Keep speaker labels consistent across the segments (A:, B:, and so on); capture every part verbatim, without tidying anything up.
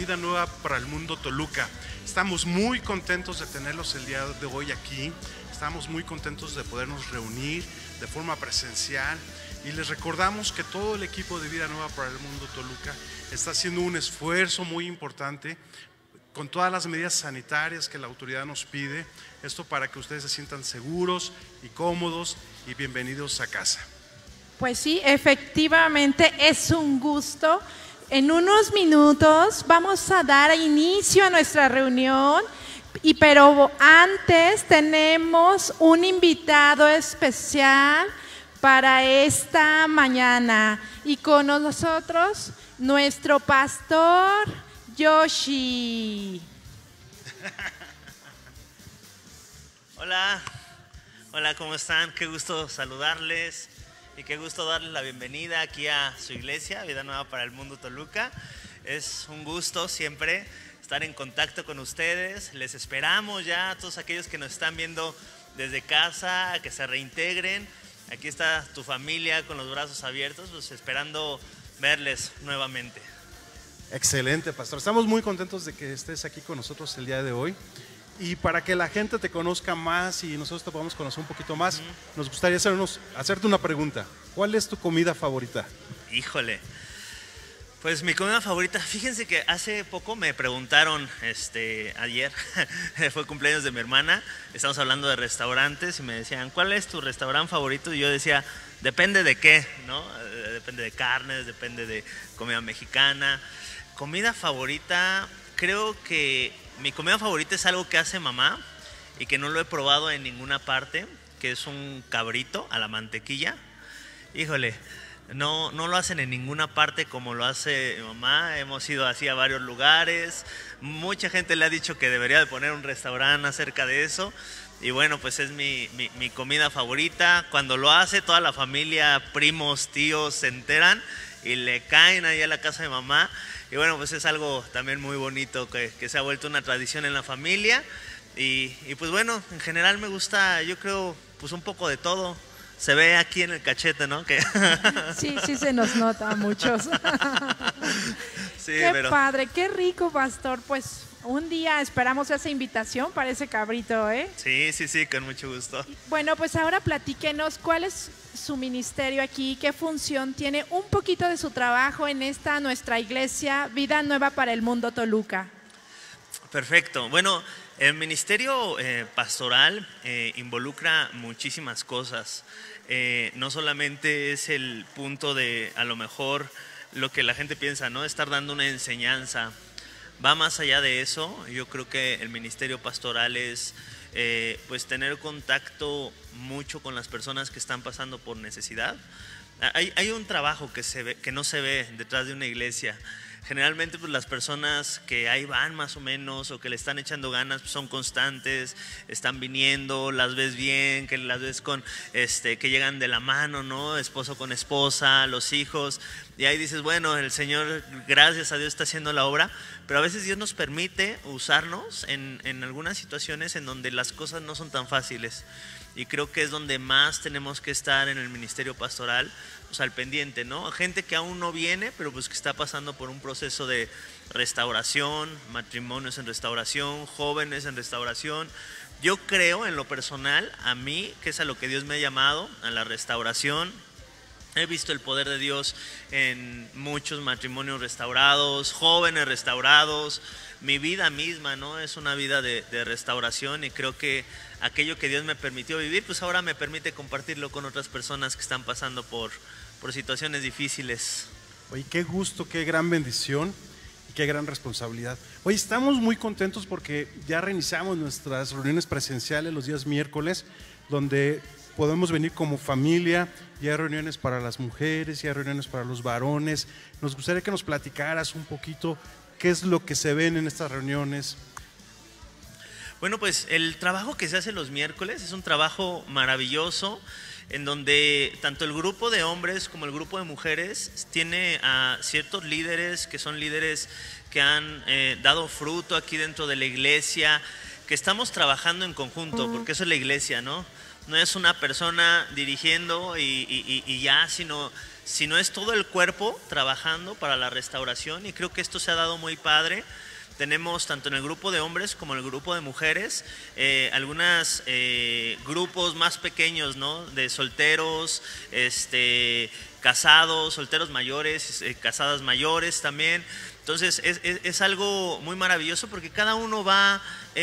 A: Vida Nueva para el Mundo Toluca. Estamos muy contentos de tenerlos el día de hoy aquí. Estamos muy contentos de podernos reunir de forma presencial. Y les recordamos que todo el equipo de Vida Nueva para el Mundo Toluca está haciendo un esfuerzo muy importante con todas las medidas sanitarias que la autoridad nos pide. Esto para que ustedes se sientan seguros y cómodos y bienvenidos a casa.
B: Pues sí, efectivamente es un gusto. En unos minutos vamos a dar inicio a nuestra reunión, y pero antes tenemos un invitado especial para esta mañana, y con nosotros nuestro pastor Yoshi.
C: Hola, hola, ¿cómo están? Qué gusto saludarles. Y qué gusto darles la bienvenida aquí a su iglesia, Vida Nueva para el Mundo Toluca. Es un gusto siempre estar en contacto con ustedes. Les esperamos ya a todos aquellos que nos están viendo desde casa, que se reintegren. Aquí está tu familia con los brazos abiertos, pues esperando verles nuevamente.
A: Excelente, pastor. Estamos muy contentos de que estés aquí con nosotros el día de hoy. Y para que la gente te conozca más y nosotros te podamos conocer un poquito más, uh-huh. nos gustaría hacernos, hacerte una pregunta. ¿Cuál es tu comida favorita?
C: Híjole, pues mi comida favorita, fíjense que hace poco me preguntaron, este, ayer, fue cumpleaños de mi hermana, estamos hablando de restaurantes y me decían, ¿cuál es tu restaurante favorito? Y yo decía, depende de qué, ¿no? Depende de carnes, depende de comida mexicana. Comida favorita, creo que mi comida favorita es algo que hace mamá y que no lo he probado en ninguna parte, que es un cabrito a la mantequilla. Híjole, no, no lo hacen en ninguna parte como lo hace mi mamá. Hemos ido así a varios lugares. Mucha gente le ha dicho que debería de poner un restaurante acerca de eso. Y bueno, pues es mi, mi, mi comida favorita. Cuando lo hace, toda la familia, primos, tíos se enteran y le caen ahí a la casa de mamá. Y bueno, pues es algo también muy bonito que, que se ha vuelto una tradición en la familia. Y, y pues bueno, en general me gusta, yo creo, pues un poco de todo. Se ve aquí en el cachete, ¿no? Que...
B: Sí, sí se nos nota a muchos.
C: Sí,
B: qué
C: pero...
B: padre, qué rico, pastor. Pues un día esperamos esa invitación para ese cabrito, ¿eh?
C: Sí, sí, sí, con mucho gusto.
B: Bueno, pues ahora platíquenos cuál es su ministerio aquí, qué función tiene, un poquito de su trabajo en esta nuestra iglesia Vida Nueva para el Mundo Toluca.
C: Perfecto. Bueno, el ministerio eh, pastoral eh, involucra muchísimas cosas. Eh, no solamente es el punto de, a lo mejor, lo que la gente piensa, ¿no? Estar dando una enseñanza. Va más allá de eso. Yo creo que el ministerio pastoral es eh, pues tener contacto mucho con las personas que están pasando por necesidad. Hay, hay un trabajo que, se ve, que no se ve detrás de una iglesia. Generalmente pues las personas que ahí van más o menos o que le están echando ganas pues, son constantes, están viniendo, las ves bien, que las ves con este que llegan de la mano, ¿no? Esposo con esposa, los hijos, y ahí dices, bueno, el Señor, gracias a Dios, está haciendo la obra, pero a veces Dios nos permite usarnos en, en algunas situaciones en donde las cosas no son tan fáciles. Y creo que es donde más tenemos que estar en el ministerio pastoral, pues al pendiente, ¿no? Gente que aún no viene, pero pues que está pasando por un proceso de restauración, matrimonios en restauración, jóvenes en restauración. Yo creo en lo personal, a mí, que es a lo que Dios me ha llamado, a la restauración. He visto el poder de Dios en muchos matrimonios restaurados, jóvenes restaurados. Mi vida misma, ¿no? Es una vida de, de restauración y creo que aquello que Dios me permitió vivir, pues ahora me permite compartirlo con otras personas que están pasando por, por situaciones difíciles.
A: Oye, qué gusto, qué gran bendición y qué gran responsabilidad. Oye, estamos muy contentos porque ya reiniciamos nuestras reuniones presenciales los días miércoles, donde podemos venir como familia. Ya hay reuniones para las mujeres, ya hay reuniones para los varones. Nos gustaría que nos platicaras un poquito qué es lo que se ven en estas reuniones.
C: Bueno, pues el trabajo que se hace los miércoles es un trabajo maravilloso en donde tanto el grupo de hombres como el grupo de mujeres tiene a ciertos líderes que son líderes que han eh, dado fruto aquí dentro de la iglesia, que estamos trabajando en conjunto, porque eso es la iglesia, ¿no? No es una persona dirigiendo y, y, y ya, sino sino es todo el cuerpo trabajando para la restauración, y creo que esto se ha dado muy padre. Tenemos tanto en el grupo de hombres como en el grupo de mujeres eh, algunos eh, grupos más pequeños, ¿no? De solteros, este, casados, solteros mayores, eh, casadas mayores también. Entonces es, es, es algo muy maravilloso porque cada uno va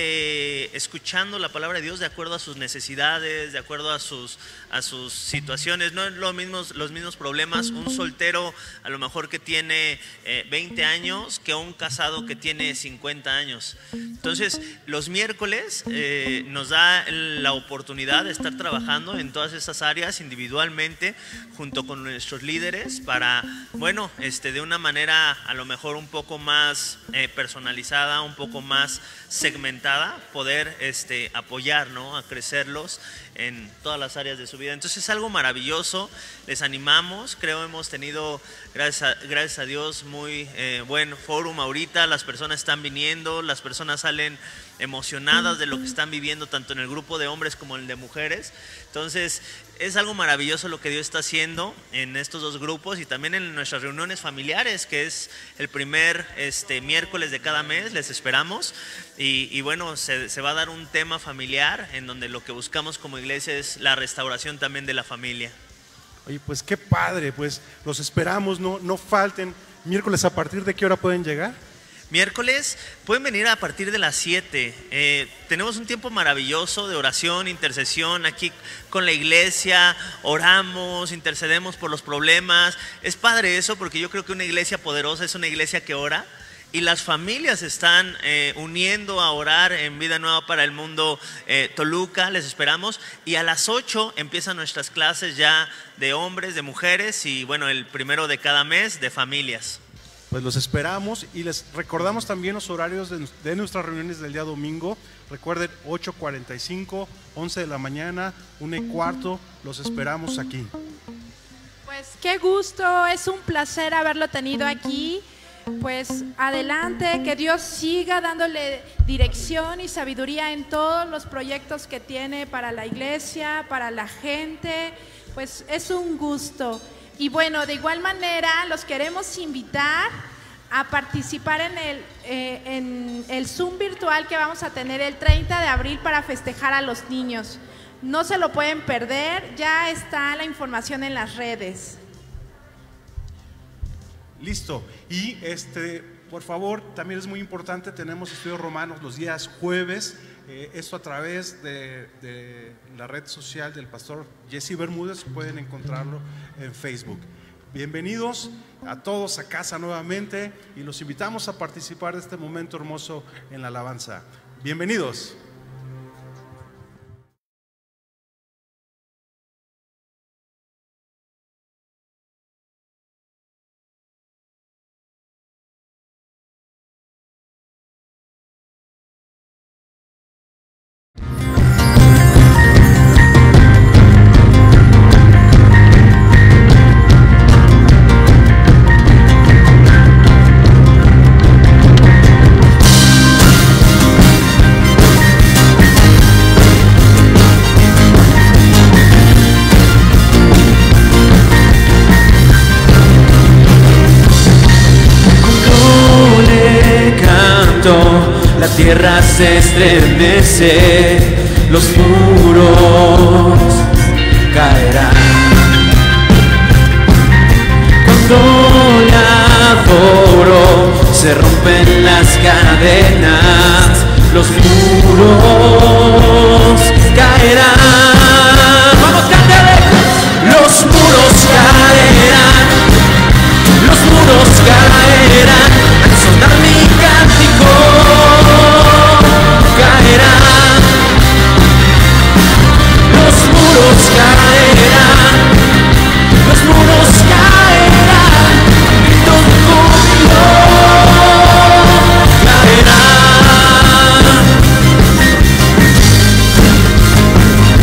C: eh, escuchando la palabra de Dios de acuerdo a sus necesidades, de acuerdo a sus, a sus situaciones. No es lo mismo, los mismos problemas un soltero a lo mejor que tiene eh, veinte años que un casado que tiene cincuenta años. Entonces los miércoles eh, nos da la oportunidad de estar trabajando en todas esas áreas individualmente junto con nuestros líderes para, bueno, este, de una manera a lo mejor un poco más eh, personalizada, un poco más segmentada, poder este, apoyar, ¿no? A crecerlos en todas las áreas de su vida. Entonces es algo maravilloso, les animamos, creo hemos tenido, gracias a, gracias a Dios, muy eh, buen fórum ahorita, las personas están viniendo, las personas salen emocionadas de lo que están viviendo tanto en el grupo de hombres como en el de mujeres. Entonces es algo maravilloso lo que Dios está haciendo en estos dos grupos y también en nuestras reuniones familiares, que es el primer este, miércoles de cada mes, les esperamos. Y, y bueno, se, se va a dar un tema familiar en donde lo que buscamos como iglesia es la restauración también de la familia.
A: Oye, pues qué padre, pues los esperamos, no, no falten. Miércoles, ¿a partir de qué hora pueden llegar?
C: Miércoles pueden venir a partir de las siete. Eh, tenemos un tiempo maravilloso de oración, intercesión aquí con la iglesia, oramos, intercedemos por los problemas. Es padre eso porque yo creo que una iglesia poderosa es una iglesia que ora y las familias están eh, uniendo a orar en Vida Nueva para el Mundo eh, Toluca. Les esperamos y a las ocho empiezan nuestras clases ya de hombres, de mujeres y bueno, el primero de cada mes de familias.
A: Pues los esperamos y les recordamos también los horarios de, de nuestras reuniones del día domingo. Recuerden, ocho cuarenta y cinco, once de la mañana, una y cuarto, los esperamos aquí.
B: Pues qué gusto, es un placer haberlo tenido aquí. Pues adelante, que Dios siga dándole dirección y sabiduría en todos los proyectos que tiene para la iglesia, para la gente. Pues es un gusto. Y bueno, de igual manera los queremos invitar a participar en el, eh, en el Zoom virtual que vamos a tener el treinta de abril para festejar a los niños. No se lo pueden perder, ya está la información en las redes.
A: Listo. Y este, por favor, también es muy importante, tenemos estudios romanos los días jueves. Eh, esto a través de, de la red social del pastor Jesse Bermúdez, pueden encontrarlo en Facebook. Bienvenidos a todos a casa nuevamente y los invitamos a participar de este momento hermoso en la alabanza. Bienvenidos.
D: La tierra se estremece, los muros caerán. Cuando la adoro, se rompen las cadenas, los muros caerán. Vamos, cántale. Los muros caerán, los muros caerán, al sonar mi cántico. Caerán, los muros caerán, los muros caerán, grito de júbilo, caerán.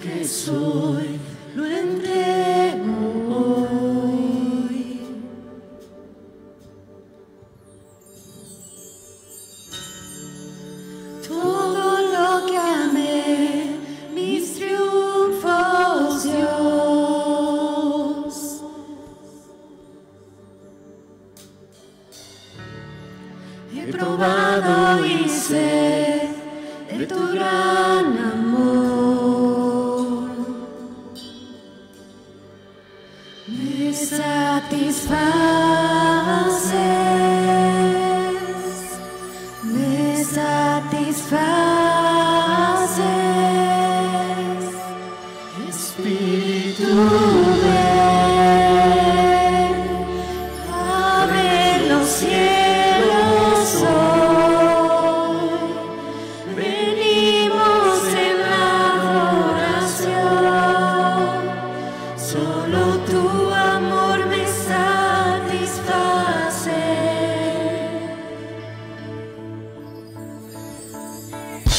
D: que soy, lo entrego hoy. Todo lo que amé, mis triunfos, Dios. He probado y sé de tu gran amor. Me satisfaces, me satisfaces, Espíritu ven, abre los cielos hoy, venimos en la adoración, solo tu amor me satisface.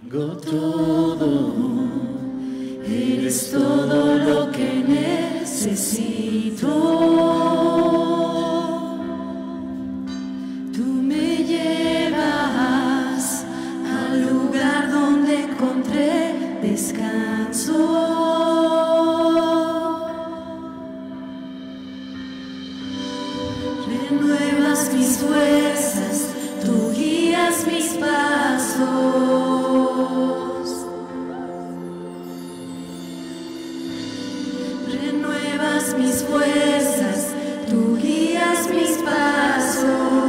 D: tengo todo, eres todo lo que necesito. Tú me llevas al lugar donde encontré descanso. Renuevas mis fuerzas, tú guías mis pasos. Renuevas mis fuerzas, tú guías mis pasos.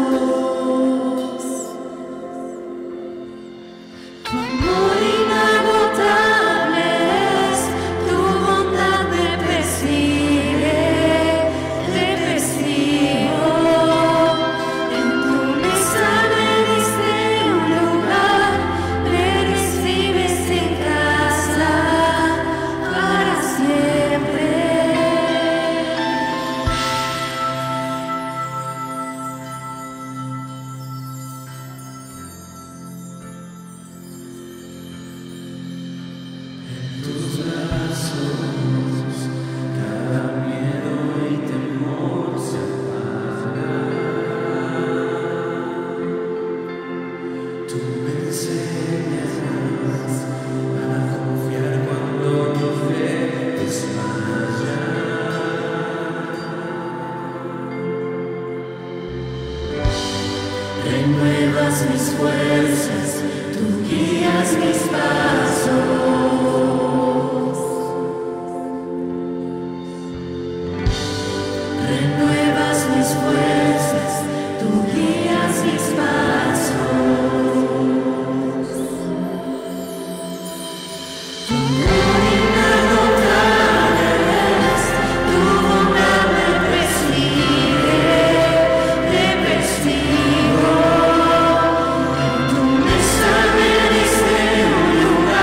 D: Tu amor inagotable es, tu bondad me persigue, te persigo. En tu mesa me diste un lugar, me recibes en casa para siempre. Renuevas mis fuerzas, tú guías mis pasos. Renuevas mis fuerzas, tú guías mis pasos. Tu amor inagotable es, tu bondad me persigue, te persigo. En tu mesa me diste un lugar.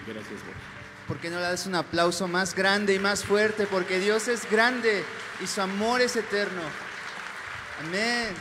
E: Gracias, Borja.
F: ¿Por qué no le das un aplauso más grande y más fuerte? Porque Dios es grande y su amor es eterno. Amén.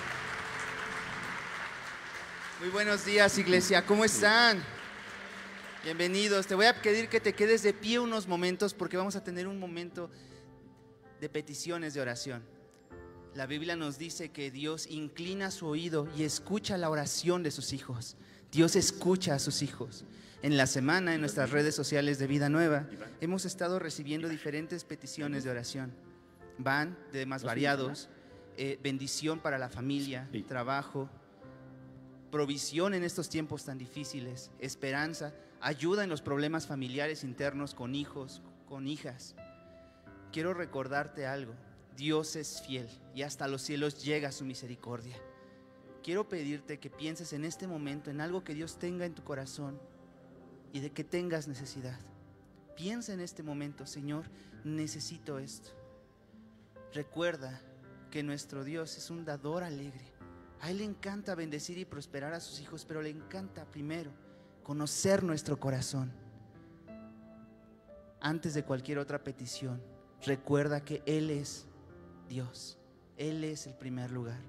F: Muy buenos días, iglesia. ¿Cómo están? Bienvenidos. Te voy a pedir que te quedes de pie unos momentos porque vamos a tener un momento de peticiones de oración. La Biblia nos dice que Dios inclina su oído y escucha la oración de sus hijos. Dios escucha a sus hijos. En la semana, en nuestras redes sociales de Vida Nueva, hemos estado recibiendo diferentes peticiones de oración. Van de más variados, eh, bendición para la familia, trabajo, provisión en estos tiempos tan difíciles, esperanza, ayuda en los problemas familiares internos con hijos, con hijas. Quiero recordarte algo. Dios es fiel y hasta los cielos llega su misericordia. Quiero pedirte que pienses en este momento en algo que Dios tenga en tu corazón y de que tengas necesidad. Piensa en este momento: Señor, necesito esto. Recuerda que nuestro Dios es un dador alegre. A Él le encanta bendecir y prosperar a sus hijos, pero le encanta primero conocer nuestro corazón. Antes de cualquier otra petición, recuerda que Él es Dios. Él es el primer lugar.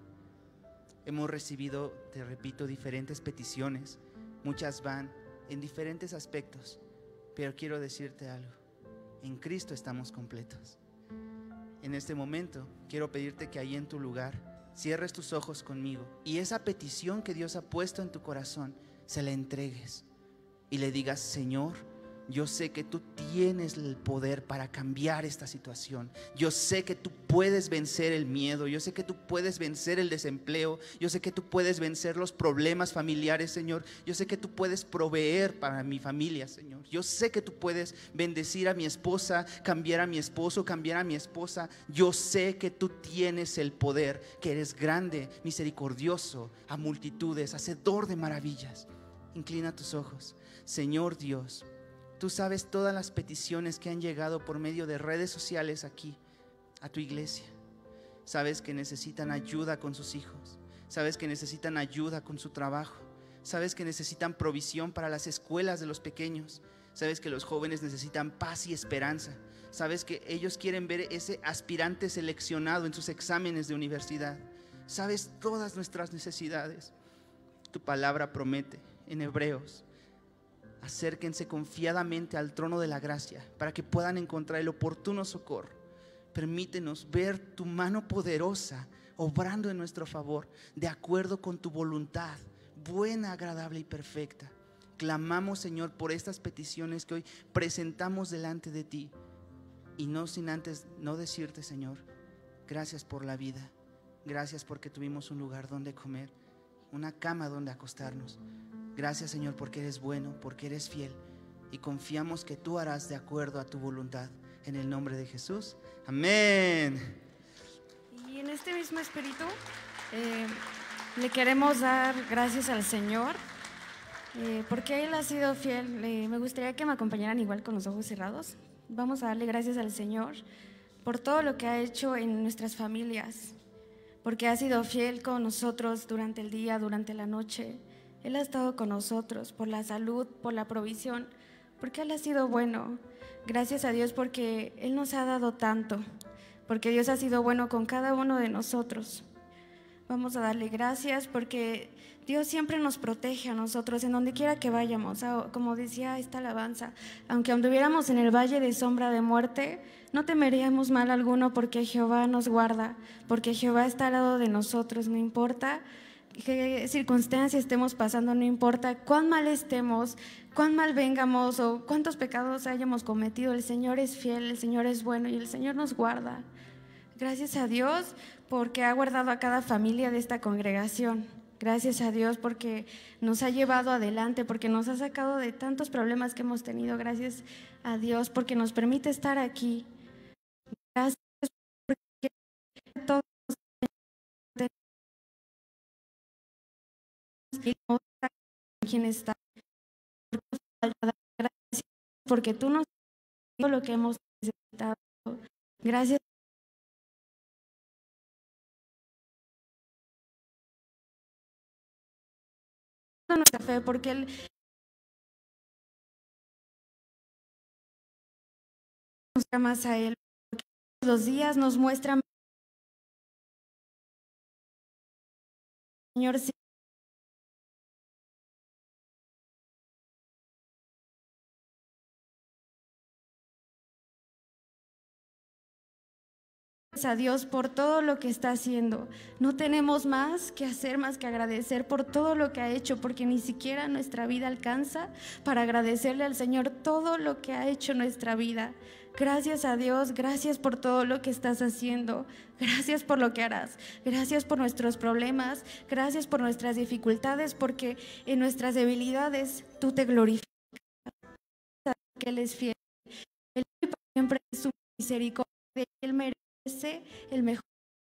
F: Hemos recibido, te repito, diferentes peticiones. Muchas van en diferentes aspectos, pero quiero decirte algo: en Cristo estamos completos. En este momento quiero pedirte que ahí en tu lugar cierres tus ojos conmigo y esa petición que Dios ha puesto en tu corazón se la entregues y le digas: Señor, yo sé que tú tienes el poder para cambiar esta situación. Yo sé que tú puedes vencer el miedo. Yo sé que tú puedes vencer el desempleo. Yo sé que tú puedes vencer los problemas familiares, Señor. Yo sé que tú puedes proveer para mi familia, Señor. Yo sé que tú puedes bendecir a mi esposa, cambiar a mi esposo, cambiar a mi esposa. Yo sé que tú tienes el poder, que eres grande, misericordioso, a multitudes, hacedor de maravillas. Inclina tus ojos. Señor Dios, tú sabes todas las peticiones que han llegado por medio de redes sociales aquí a tu iglesia. Sabes que necesitan ayuda con sus hijos. Sabes que necesitan ayuda con su trabajo. Sabes que necesitan provisión para las escuelas de los pequeños. Sabes que los jóvenes necesitan paz y esperanza. Sabes que ellos quieren ver ese aspirante seleccionado en sus exámenes de universidad. Sabes todas nuestras necesidades. Tu palabra promete en Hebreos: acérquense confiadamente al trono de la gracia para que puedan encontrar el oportuno socorro. Permítenos ver tu mano poderosa obrando en nuestro favor, de acuerdo con tu voluntad, buena, agradable y perfecta. Clamamos, Señor, por estas peticiones que hoy presentamos delante de ti, y no sin antes no decirte, Señor, gracias por la vida, gracias porque tuvimos un lugar donde comer, una cama donde acostarnos. Gracias, Señor, porque eres bueno, porque eres fiel, y confiamos que tú harás de acuerdo a tu voluntad. En el nombre de Jesús, amén.
G: Y en este mismo espíritu eh, le queremos dar gracias al Señor eh, porque Él ha sido fiel. Eh, me gustaría que me acompañaran igual con los ojos cerrados. Vamos a darle gracias al Señor por todo lo que ha hecho en nuestras familias, porque ha sido fiel con nosotros durante el día, durante la noche. Él ha estado con nosotros por la salud, por la provisión, porque Él ha sido bueno. Gracias a Dios porque Él nos ha dado tanto, porque Dios ha sido bueno con cada uno de nosotros. Vamos a darle gracias porque Dios siempre nos protege a nosotros en donde quiera que vayamos. Como decía esta alabanza, aunque anduviéramos en el valle de sombra de muerte, no temeríamos mal alguno, porque Jehová nos guarda, porque Jehová está al lado de nosotros. No importa qué circunstancia estemos pasando, no importa cuán mal estemos, cuán mal vengamos o cuántos pecados hayamos cometido, el Señor es fiel, el Señor es bueno y el Señor nos guarda. Gracias a Dios porque ha guardado a cada familia de esta congregación. Gracias a Dios porque nos ha llevado adelante, porque nos ha sacado de tantos problemas que hemos tenido. Gracias a Dios porque nos permite estar aquí. Gracias porque todos quien está. Gracias porque tú nos has dado lo que hemos necesitado. Gracias. Nuestra fe, porque Él más a Él, porque todos los días nos muestra, Señor, sí, a Dios por todo lo que está haciendo. No tenemos más que hacer más que agradecer por todo lo que ha hecho, porque ni siquiera nuestra vida alcanza para agradecerle al Señor todo lo que ha hecho en nuestra vida. Gracias a Dios, gracias por todo lo que estás haciendo, gracias por lo que harás, gracias por nuestros problemas, gracias por nuestras dificultades, porque en nuestras debilidades tú te glorificas, que Él es fiel, Él siempre es su misericordia, Él merece el mejor.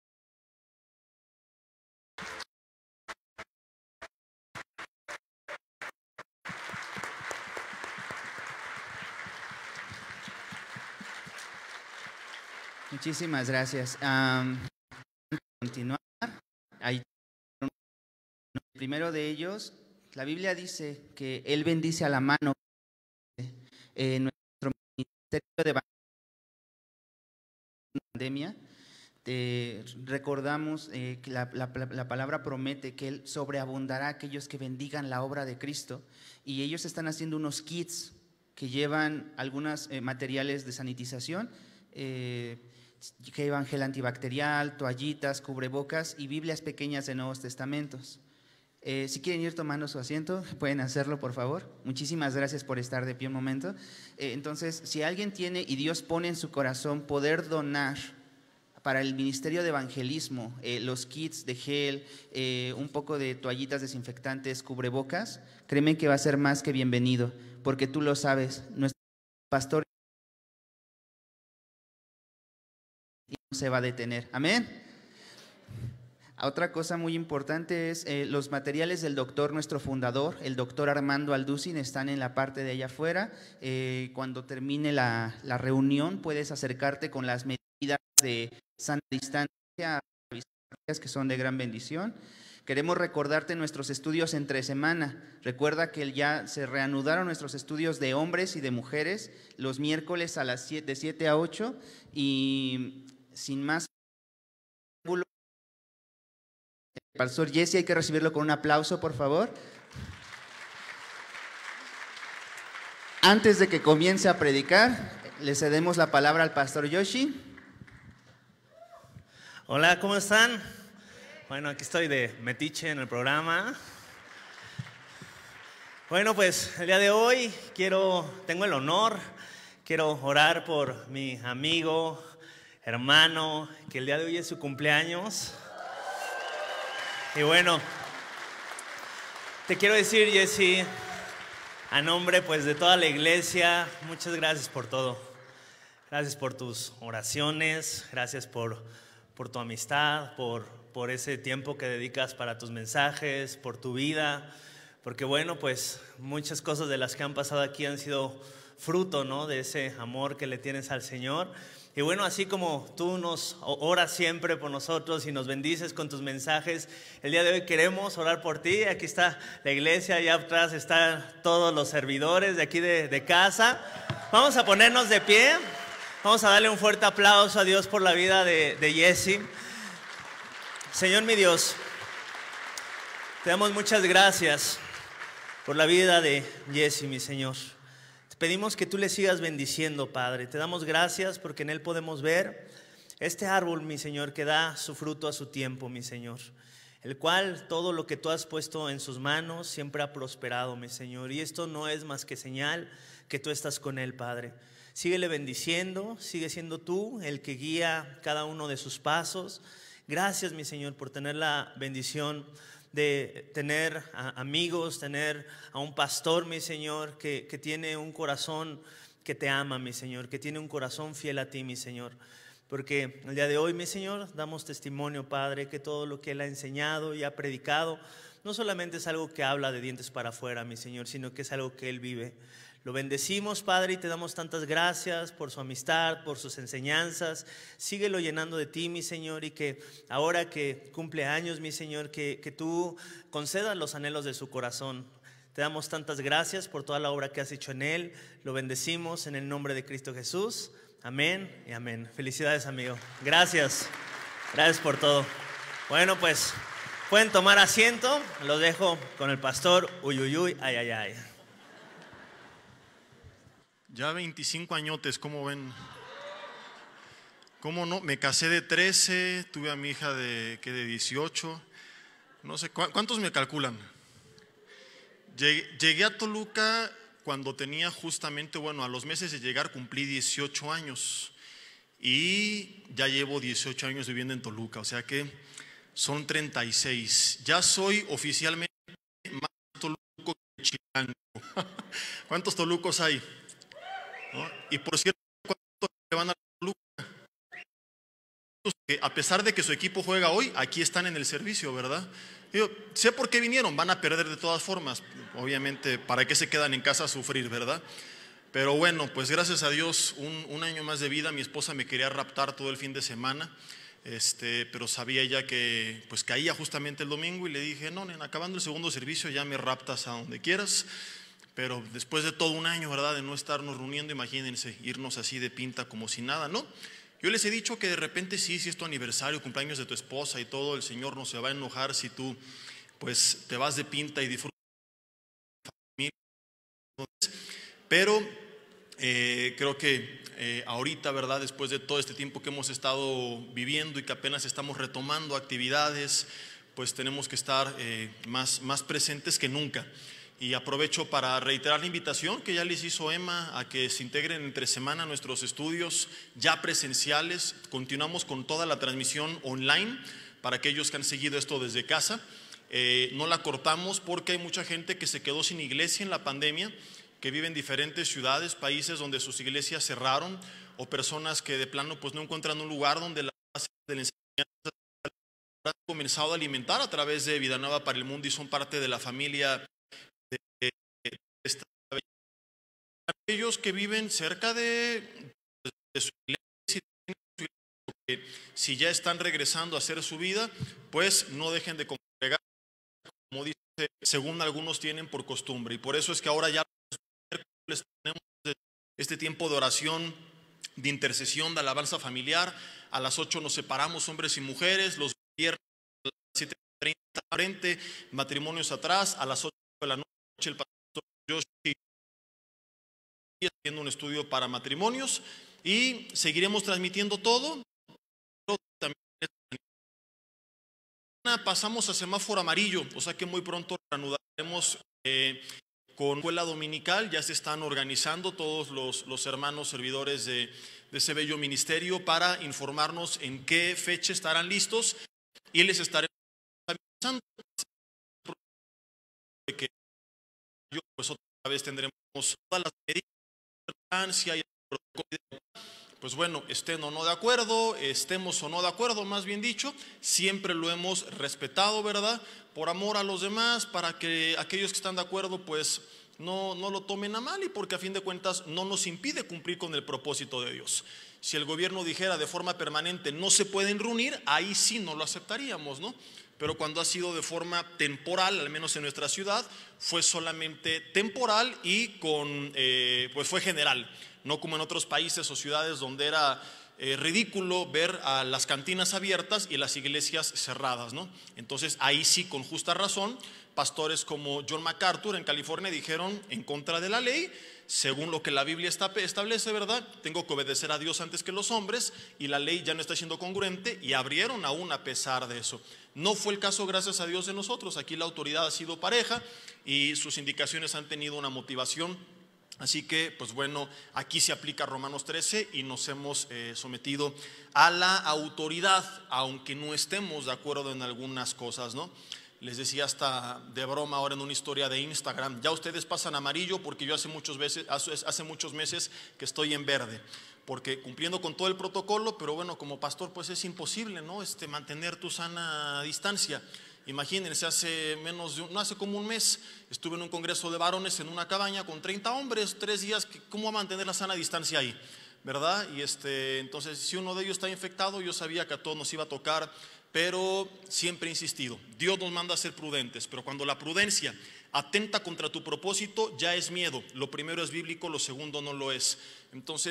F: Muchísimas gracias. Um, continuar. Hay el primero de ellos, la Biblia dice que Él bendice a la mano. En nuestro ministerio de pandemia, te recordamos eh, que la, la, la palabra promete que Él sobreabundará a aquellos que bendigan la obra de Cristo, y ellos están haciendo unos kits que llevan algunos eh, materiales de sanitización, eh, que llevan gel antibacterial, toallitas, cubrebocas y Biblias pequeñas de Nuevos Testamentos. Eh, si quieren ir tomando su asiento, pueden hacerlo, por favor. Muchísimas gracias por estar de pie un momento. Eh, entonces, si alguien tiene y Dios pone en su corazón poder donar para el ministerio de evangelismo, eh, los kits de gel, eh, un poco de toallitas desinfectantes, cubrebocas, créeme que va a ser más que bienvenido, porque tú lo sabes, nuestro pastor no se va a detener. Amén. Otra cosa muy importante es eh, los materiales del doctor, nuestro fundador, el doctor Armando Alducin, están en la parte de allá afuera. Eh, cuando termine la, la reunión puedes acercarte con las medidas de sana distancia, que son de gran bendición. Queremos recordarte nuestros estudios entre semana. Recuerda que ya se reanudaron nuestros estudios de hombres y de mujeres los miércoles a las siete, de siete a ocho, y sin más, el pastor Jesse, hay que recibirlo con un aplauso, por favor. Antes de que comience a predicar, le cedemos la palabra al pastor Yoshi.
C: Hola, ¿cómo están? Bueno, aquí estoy de metiche en el programa. Bueno, pues el día de hoy quiero, tengo el honor, quiero orar por mi amigo, hermano, que el día de hoy es su cumpleaños. Y bueno, te quiero decir, Jesse, a nombre pues de toda la iglesia, muchas gracias por todo. Gracias por tus oraciones, gracias por, por tu amistad, por, por ese tiempo que dedicas para tus mensajes, por tu vida. Porque bueno, pues muchas cosas de las que han pasado aquí han sido fruto, ¿no?, de ese amor que le tienes al Señor. Y bueno, así como tú nos oras siempre por nosotros y nos bendices con tus mensajes, el día de hoy queremos orar por ti. Aquí está la iglesia, allá atrás están todos los servidores de aquí de, de casa. Vamos a ponernos de pie, vamos a darle un fuerte aplauso a Dios por la vida de, de Jesse. Señor mi Dios, te damos muchas gracias por la vida de Jesse, mi Señor. Pedimos que tú le sigas bendiciendo, Padre. Te damos gracias porque en él podemos ver este árbol, mi Señor, que da su fruto a su tiempo, mi Señor. El cual todo lo que tú has puesto en sus manos siempre ha prosperado, mi Señor. Y esto no es más que señal que tú estás con él, Padre. Síguele bendiciendo, sigue siendo tú el que guía cada uno de sus pasos. Gracias, mi Señor, por tener la bendición de tener a amigos, tener a un pastor, mi Señor, que, que tiene un corazón que te ama, mi Señor, que tiene un corazón fiel a ti, mi Señor. Porque el día de hoy, mi Señor, damos testimonio, Padre, que todo lo que Él ha enseñado y ha predicado no solamente es algo que habla de dientes para afuera, mi Señor, sino que es algo que Él vive. Lo bendecimos, Padre, y te damos tantas gracias por su amistad, por sus enseñanzas. Síguelo llenando de ti, mi Señor, y que ahora que cumple años, mi Señor, que, que tú concedas los anhelos de su corazón. Te damos tantas gracias por toda la obra que has hecho en él. Lo bendecimos en el nombre de Cristo Jesús. Amén y amén. Felicidades, amigo. Gracias. Gracias por todo. Bueno, pues pueden tomar asiento. Los dejo con el pastor. Uy, uy, uy, ay, ay, ay.
E: Ya veinticinco añotes, ¿cómo ven? ¿Cómo no? Me casé de trece, tuve a mi hija de, ¿qué? de dieciocho. No sé, ¿cuántos me calculan? Llegué, llegué a Toluca cuando tenía justamente, bueno, a los meses de llegar cumplí dieciocho años. Y ya llevo dieciocho años viviendo en Toluca, o sea que son treinta y seis. Ya soy oficialmente más toluco que chilango. ¿Cuántos tolucos hay? ¿No? Y por cierto, ¿cuántos le van a Toluca? Que a pesar de que su equipo juega hoy, aquí están en el servicio, ¿verdad? Yo sé por qué vinieron, van a perder de todas formas. Obviamente, ¿para qué se quedan en casa a sufrir, verdad? Pero bueno, pues gracias a Dios, un, un año más de vida. Mi esposa me quería raptar todo el fin de semana, este, pero sabía ella que pues caía justamente el domingo y le dije, no, nena, acabando el segundo servicio ya me raptas a donde quieras. Pero después de todo un año, ¿verdad?, de no estarnos reuniendo, imagínense, irnos así de pinta como si nada, ¿no? Yo les he dicho que de repente sí, si es tu aniversario, cumpleaños de tu esposa y todo, el Señor no se va a enojar si tú pues te vas de pinta y disfrutas de la familia. Pero eh, creo que eh, ahorita, ¿verdad?, después de todo este tiempo que hemos estado viviendo y que apenas estamos retomando actividades, pues tenemos que estar eh, más, más presentes que nunca. Y aprovecho para reiterar la invitación que ya les hizo Emma a que se integren entre semana a nuestros estudios ya presenciales. Continuamos con toda la transmisión online para aquellos que han seguido esto desde casa. Eh, no la cortamos porque hay mucha gente que se quedó sin iglesia en la pandemia, que vive en diferentes ciudades, países donde sus iglesias cerraron, o personas que de plano pues no encuentran un lugar donde la base de la enseñanza han comenzado a alimentar a través de Vida Nueva para el Mundo y son parte de la familia de esta. Aquellos que viven cerca de, de su iglesia, si ya están regresando a hacer su vida, pues no dejen de congregar, como dice, según algunos tienen por costumbre. Y por eso es que ahora ya les tenemos este tiempo de oración, de intercesión, de alabanza familiar. A las ocho nos separamos, hombres y mujeres. Los viernes a las siete treinta frente, matrimonios atrás. A las ocho de la noche el pastor Yoshi haciendo un estudio para matrimonios y seguiremos transmitiendo todo. También pasamos a semáforo amarillo, o sea que muy pronto reanudaremos eh, con escuela dominical. Ya se están organizando todos los, los hermanos servidores de, de ese bello ministerio para informarnos en qué fecha estarán listos y les estaremos avisando de que yo pues otra vez tendremos todas las medidas de distancia y el protocolo. Pues bueno, estén o no de acuerdo, estemos o no de acuerdo, más bien dicho, siempre lo hemos respetado, ¿verdad? Por amor a los demás, para que aquellos que están de acuerdo pues no, no lo tomen a mal y porque a fin de cuentas no nos impide cumplir con el propósito de Dios. Si el gobierno dijera de forma permanente no se pueden reunir, ahí sí no lo aceptaríamos, ¿no? Pero cuando ha sido de forma temporal, al menos en nuestra ciudad, fue solamente temporal y con, eh, pues fue general. No como en otros países o ciudades donde era eh, ridículo ver a las cantinas abiertas y las iglesias cerradas, ¿no? Entonces ahí sí, con justa razón, pastores como John MacArthur en California dijeron en contra de la ley, según lo que la Biblia establece, ¿verdad? Tengo que obedecer a Dios antes que los hombres y la ley ya no está siendo congruente y abrieron aún a pesar de eso. No fue el caso, gracias a Dios, de nosotros. Aquí la autoridad ha sido pareja y sus indicaciones han tenido una motivación. Así que, pues bueno, aquí se aplica Romanos trece y nos hemos eh, sometido a la autoridad, aunque no estemos de acuerdo en algunas cosas, ¿no? Les decía hasta de broma ahora en una historia de Instagram, ya ustedes pasan amarillo porque yo hace muchos, veces, hace muchos meses que estoy en verde, porque cumpliendo con todo el protocolo, pero bueno, como pastor pues es imposible, ¿no? Este, mantener tu sana distancia. Imagínense, hace menos de un, no hace como un mes estuve en un congreso de varones en una cabaña con treinta hombres, tres días, ¿cómo va a mantener la sana distancia ahí? ¿Verdad? Y este, entonces si uno de ellos está infectado, yo sabía que a todos nos iba a tocar, pero siempre he insistido, Dios nos manda a ser prudentes, pero cuando la prudencia atenta contra tu propósito ya es miedo. Lo primero es bíblico, lo segundo no lo es. Entonces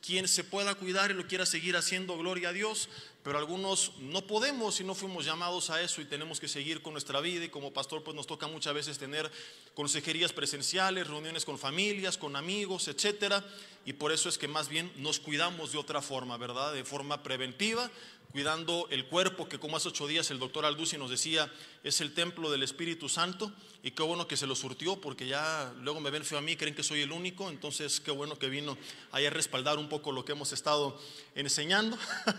E: quien se pueda cuidar y lo quiera seguir haciendo, gloria a Dios, pero algunos no podemos y no fuimos llamados a eso y tenemos que seguir con nuestra vida, y como pastor pues nos toca muchas veces tener consejerías presenciales, reuniones con familias, con amigos, etcétera, y por eso es que más bien nos cuidamos de otra forma, ¿verdad? De forma preventiva, cuidando el cuerpo, que como hace ocho días el doctor Alducci nos decía, es el templo del Espíritu Santo, y qué bueno que se lo surtió, porque ya luego me ven feo a mí, creen que soy el único, entonces qué bueno que vino ahí a respaldar un poco lo que hemos estado enseñando.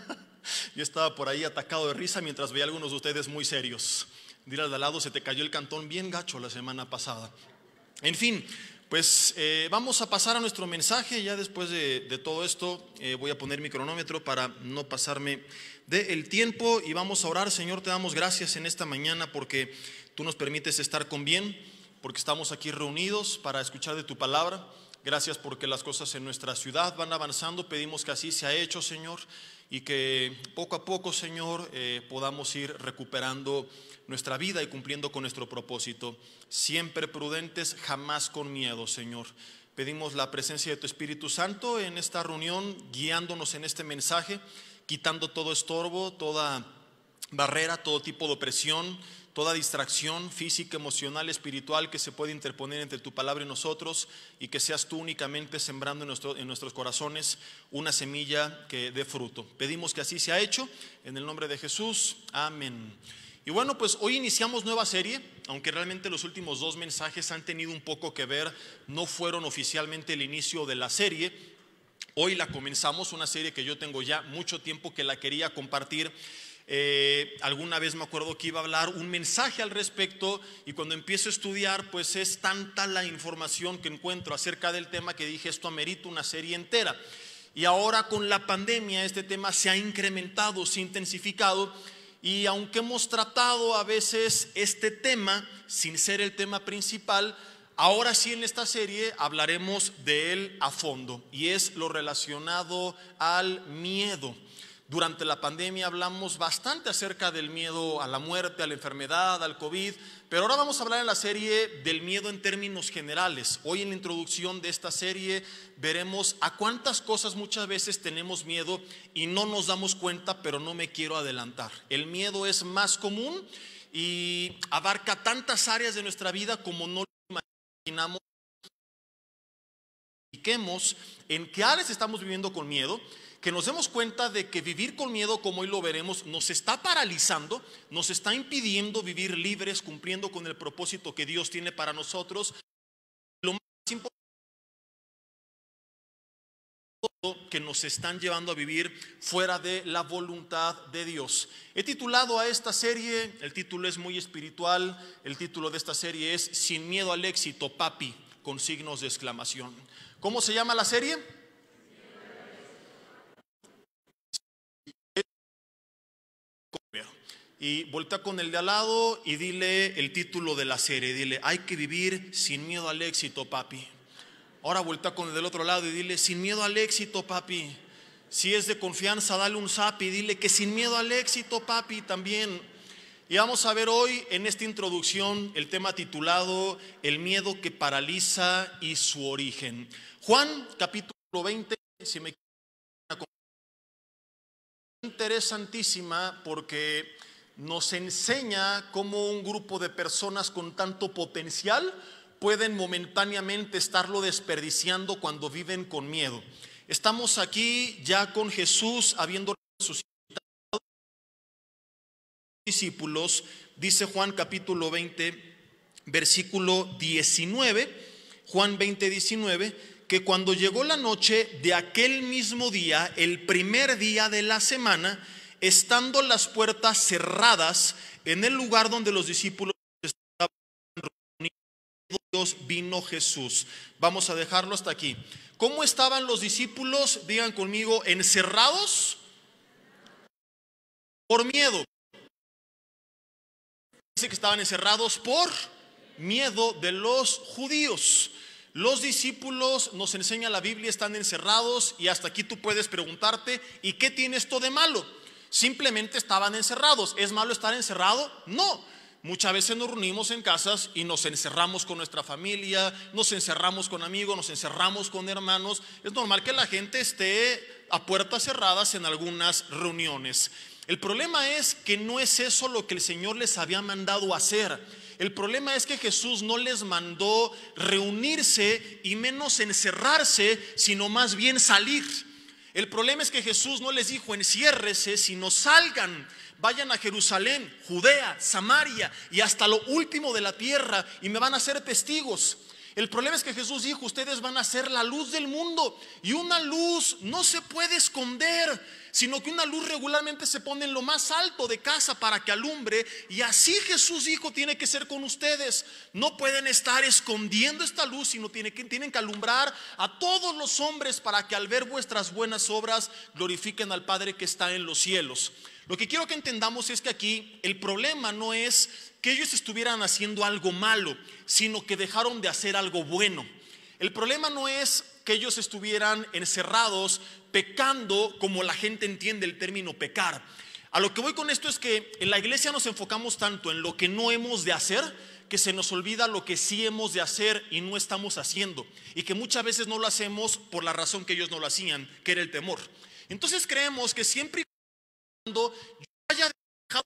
E: Yo estaba por ahí atacado de risa mientras veía a algunos de ustedes muy serios. Dile al de al lado, se te cayó el cantón bien gacho la semana pasada. En fin, pues eh, vamos a pasar a nuestro mensaje. Ya después de, de todo esto eh, voy a poner mi cronómetro para no pasarme del tiempo, y vamos a orar. Señor, te damos gracias en esta mañana porque tú nos permites estar con bien, porque estamos aquí reunidos para escuchar de tu palabra. Gracias porque las cosas en nuestra ciudad van avanzando. Pedimos que así se ha hecho, Señor, y que poco a poco, Señor, eh, podamos ir recuperando nuestra vida y cumpliendo con nuestro propósito. Siempre prudentes, jamás con miedo, Señor. Pedimos la presencia de tu Espíritu Santo en esta reunión, guiándonos en este mensaje, quitando todo estorbo, toda barrera, todo tipo de opresión, toda distracción física, emocional, espiritual que se puede interponer entre tu palabra y nosotros, y que seas tú únicamente sembrando en, nuestro, en nuestros corazones una semilla que dé fruto. Pedimos que así sea hecho, en el nombre de Jesús, amén. Y bueno, pues hoy iniciamos nueva serie, aunque realmente los últimos dos mensajes han tenido un poco que ver, no fueron oficialmente el inicio de la serie. Hoy la comenzamos, una serie que yo tengo ya mucho tiempo que la quería compartir. Eh, alguna vez me acuerdo que iba a hablar un mensaje al respecto, y cuando empiezo a estudiar pues es tanta la información que encuentro acerca del tema que dije, esto amerita una serie entera. Y ahora con la pandemia este tema se ha incrementado, se ha intensificado, y aunque hemos tratado a veces este tema sin ser el tema principal, ahora sí en esta serie hablaremos de él a fondo, y es lo relacionado al miedo. Durante la pandemia hablamos bastante acerca del miedo a la muerte, a la enfermedad, al COVID, pero ahora vamos a hablar en la serie del miedo en términos generales. Hoy en la introducción de esta serie veremos a cuántas cosas muchas veces tenemos miedo y no nos damos cuenta, pero no me quiero adelantar. El miedo es más común y abarca tantas áreas de nuestra vida como no lo imaginamos. En qué áreas estamos viviendo con miedo, que nos demos cuenta de que vivir con miedo, como hoy lo veremos, nos está paralizando, nos está impidiendo vivir libres, cumpliendo con el propósito que Dios tiene para nosotros. Lo más importante, que nos están llevando a vivir fuera de la voluntad de Dios. He titulado a esta serie, el título es muy espiritual, el título de esta serie es Sin miedo al éxito, papi, con signos de exclamación. ¿Cómo se llama la serie? Y voltea con el de al lado y dile el título de la serie. Dile, hay que vivir sin miedo al éxito, papi. Ahora voltea con el del otro lado y dile, sin miedo al éxito, papi. Si es de confianza, dale un zap y dile que sin miedo al éxito, papi, también. Y vamos a ver hoy en esta introducción el tema titulado El miedo que paraliza y su origen. Juan capítulo veinte, si me interesantísima, porque nos enseña cómo un grupo de personas con tanto potencial pueden momentáneamente estarlo desperdiciando cuando viven con miedo. Estamos aquí ya con Jesús habiendo resucitado a los discípulos. Dice Juan capítulo veinte, versículo diecinueve, Juan veinte, diecinueve, que cuando llegó la noche de aquel mismo día, el primer día de la semana, estando las puertas cerradas en el lugar donde los discípulos estaban reunidos, vino Jesús. Vamos a dejarlo hasta aquí. ¿Cómo estaban los discípulos? Digan conmigo, encerrados por miedo. Dice que estaban encerrados por miedo de los judíos. Los discípulos, nos enseña la Biblia, están encerrados, y hasta aquí tú puedes preguntarte, ¿y qué tiene esto de malo? Simplemente estaban encerrados. ¿Es malo estar encerrado? No. muchas veces nos reunimos en casas y nos encerramos con nuestra familia, nos encerramos con amigos, nos encerramos con hermanos. Es normal que la gente esté a puertas cerradas en algunas reuniones. El problema es que no es eso lo que el Señor les había mandado hacer. El problema es que Jesús no les mandó reunirse y menos encerrarse, sino más bien salir. El problema es que Jesús no les dijo enciérrese, sino salgan. Vayan a Jerusalén, Judea, Samaria y hasta lo último de la tierra y me van a ser testigos. El problema es que Jesús dijo, ustedes van a ser la luz del mundo, y una luz no se puede esconder, sino que una luz regularmente se pone en lo más alto de casa para que alumbre, y así Jesús dijo tiene que ser con ustedes. No pueden estar escondiendo esta luz, sino tienen que, tienen que alumbrar a todos los hombres para que al ver vuestras buenas obras glorifiquen al Padre que está en los cielos. Lo que quiero que entendamos es que aquí el problema no es que ellos estuvieran haciendo algo malo, sino que dejaron de hacer algo bueno. El problema no es que ellos estuvieran encerrados pecando como la gente entiende el término pecar. A lo que voy con esto es que en la iglesia nos enfocamos tanto en lo que no hemos de hacer, que se nos olvida lo que sí hemos de hacer y no estamos haciendo, y que muchas veces no lo hacemos por la razón que ellos no lo hacían, que era el temor. Entonces creemos que siempre y cuando yo haya dejado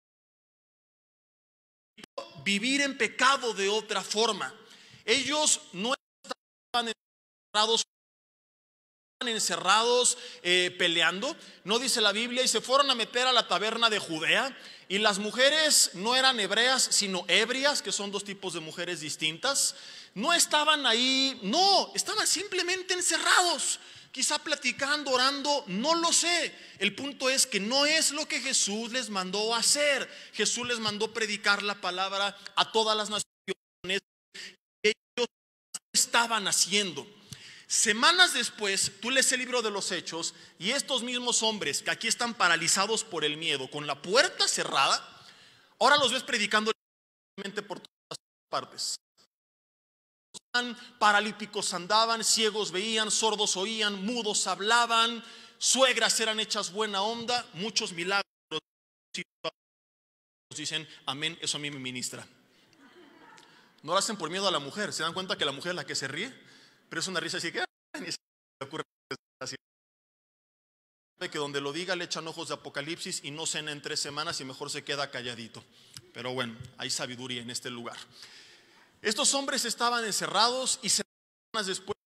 E: vivir en pecado de otra forma, ellos no estaban encerrados, encerrados eh, peleando. No dice la Biblia, y se fueron a meter a la taberna de Judea, y las mujeres no eran hebreas sino ebrias, que son dos tipos de mujeres distintas. No estaban ahí, no, estaban simplemente encerrados, quizá platicando, orando, no lo sé. El punto es que no es lo que Jesús les mandó hacer. Jesús les mandó predicar la palabra a todas las naciones, que ellos estaban haciendo. Semanas después, tú lees el libro de los Hechos, y estos mismos hombres que aquí están paralizados por el miedo, con la puerta cerrada, ahora los ves predicando por todas partes. Paralíticos andaban, ciegos veían, sordos oían, mudos hablaban, suegras eran hechas buena onda, muchos milagros. Dicen amén, eso a mí me ministra. No lo hacen por miedo a la mujer, se dan cuenta que la mujer es la que se ríe, pero es una risa así que ni se le ocurre así. Que donde lo diga le echan ojos de Apocalipsis y no cena en tres semanas y mejor se queda calladito. Pero bueno, hay sabiduría en este lugar. Estos hombres estaban encerrados y semanas después,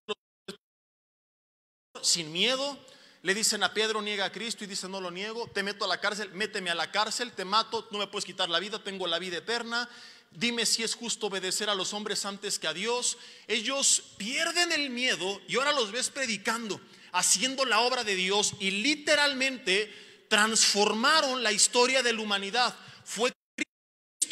E: sin miedo, le dicen a Pedro, niega a Cristo, y dice, no lo niego. Te meto a la cárcel, méteme a la cárcel, te mato, no me puedes quitar la vida, tengo la vida eterna. Dime si es justo obedecer a los hombres antes que a Dios. Ellos pierden el miedo y ahora los ves predicando, haciendo la obra de Dios, y literalmente transformaron la historia de la humanidad. Fue Cristo.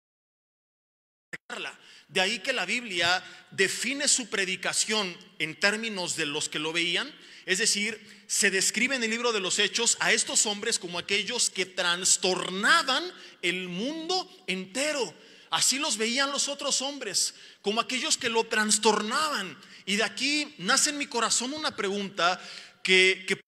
E: De ahí que la Biblia define su predicación en términos de los que lo veían. Es decir, se describe en el libro de los Hechos a estos hombres como aquellos que trastornaban el mundo entero. Así los veían los otros hombres, como aquellos que lo trastornaban. Y de aquí nace en mi corazón una pregunta que, que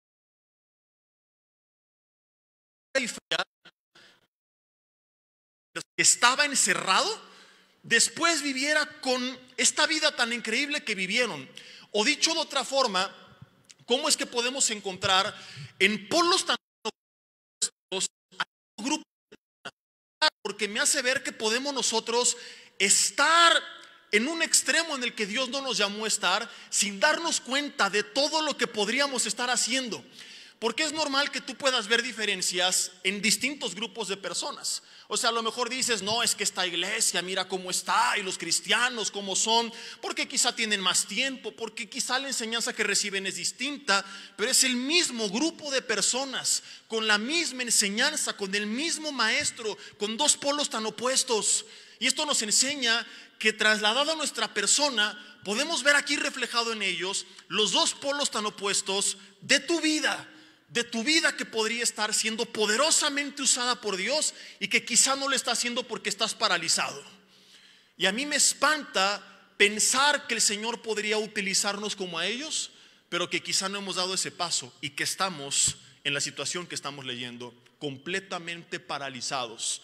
E: estaba encerrado, después viviera con esta vida tan increíble que vivieron. O dicho de otra forma, ¿cómo es que podemos encontrar en polos tan opuestos a un grupo? Porque me hace ver que podemos nosotros estar en un extremo en el que Dios no nos llamó a estar, sin darnos cuenta de todo lo que podríamos estar haciendo. Porque es normal que tú puedas ver diferencias en distintos grupos de personas. O sea, a lo mejor dices, no, es que esta iglesia, mira cómo está, y los cristianos cómo son, porque quizá tienen más tiempo, porque quizá la enseñanza que reciben es distinta, pero es el mismo grupo de personas, con la misma enseñanza, con el mismo maestro, con dos polos tan opuestos. Y esto nos enseña que trasladado a nuestra persona, podemos ver aquí reflejado en ellos los dos polos tan opuestos de tu vida. De tu vida que podría estar siendo poderosamente usada por Dios y que quizá no lo está haciendo porque estás paralizado. Y a mí me espanta pensar que el Señor podría utilizarnos como a ellos, pero que quizá no hemos dado ese paso y que estamos en la situación que estamos leyendo, completamente paralizados.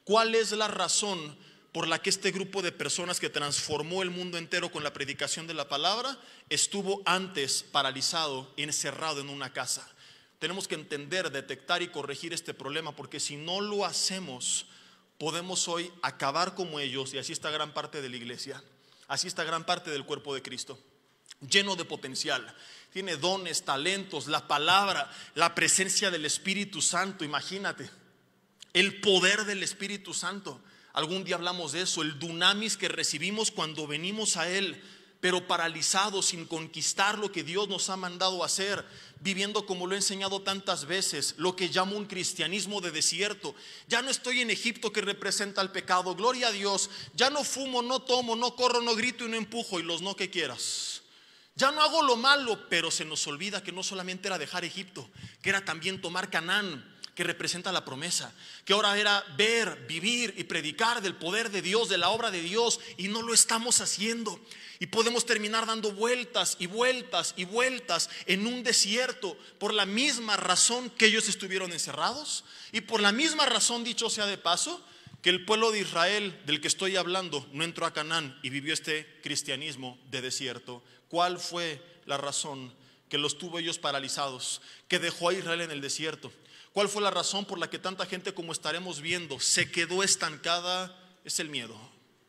E: ¿cuál es la razón por la que este grupo de personas que transformó el mundo entero con la predicación de la palabra estuvo antes paralizado, encerrado en una casa? Tenemos que entender, detectar y corregir este problema, porque si no lo hacemos, podemos hoy acabar como ellos, y así está gran parte de la iglesia, así está gran parte del cuerpo de Cristo, lleno de potencial, tiene dones, talentos, la palabra, la presencia del Espíritu Santo. Imagínate, el poder del Espíritu Santo. Algún día hablamos de eso, el dunamis que recibimos cuando venimos a Él, pero paralizados, sin conquistar lo que Dios nos ha mandado hacer, viviendo como lo he enseñado tantas veces, lo que llamo un cristianismo de desierto. Ya no estoy en Egipto, que representa el pecado, gloria a Dios. Ya no fumo, no tomo, no corro, no grito y no empujo, y los no que quieras. Ya no hago lo malo, pero se nos olvida que no solamente era dejar Egipto, que era también tomar Canaán, que representa la promesa, que ahora era ver, vivir y predicar del poder de Dios, de la obra de Dios, y no lo estamos haciendo. Y podemos terminar dando vueltas y vueltas y vueltas en un desierto por la misma razón que ellos estuvieron encerrados, y por la misma razón, dicho sea de paso, que el pueblo de Israel del que estoy hablando no entró a Canaán y vivió este cristianismo de desierto. ¿Cuál fue la razón que los tuvo ellos paralizados, que dejó a Israel en el desierto? ¿Cuál fue la razón por la que tanta gente, como estaremos viendo, se quedó estancada? Es el miedo.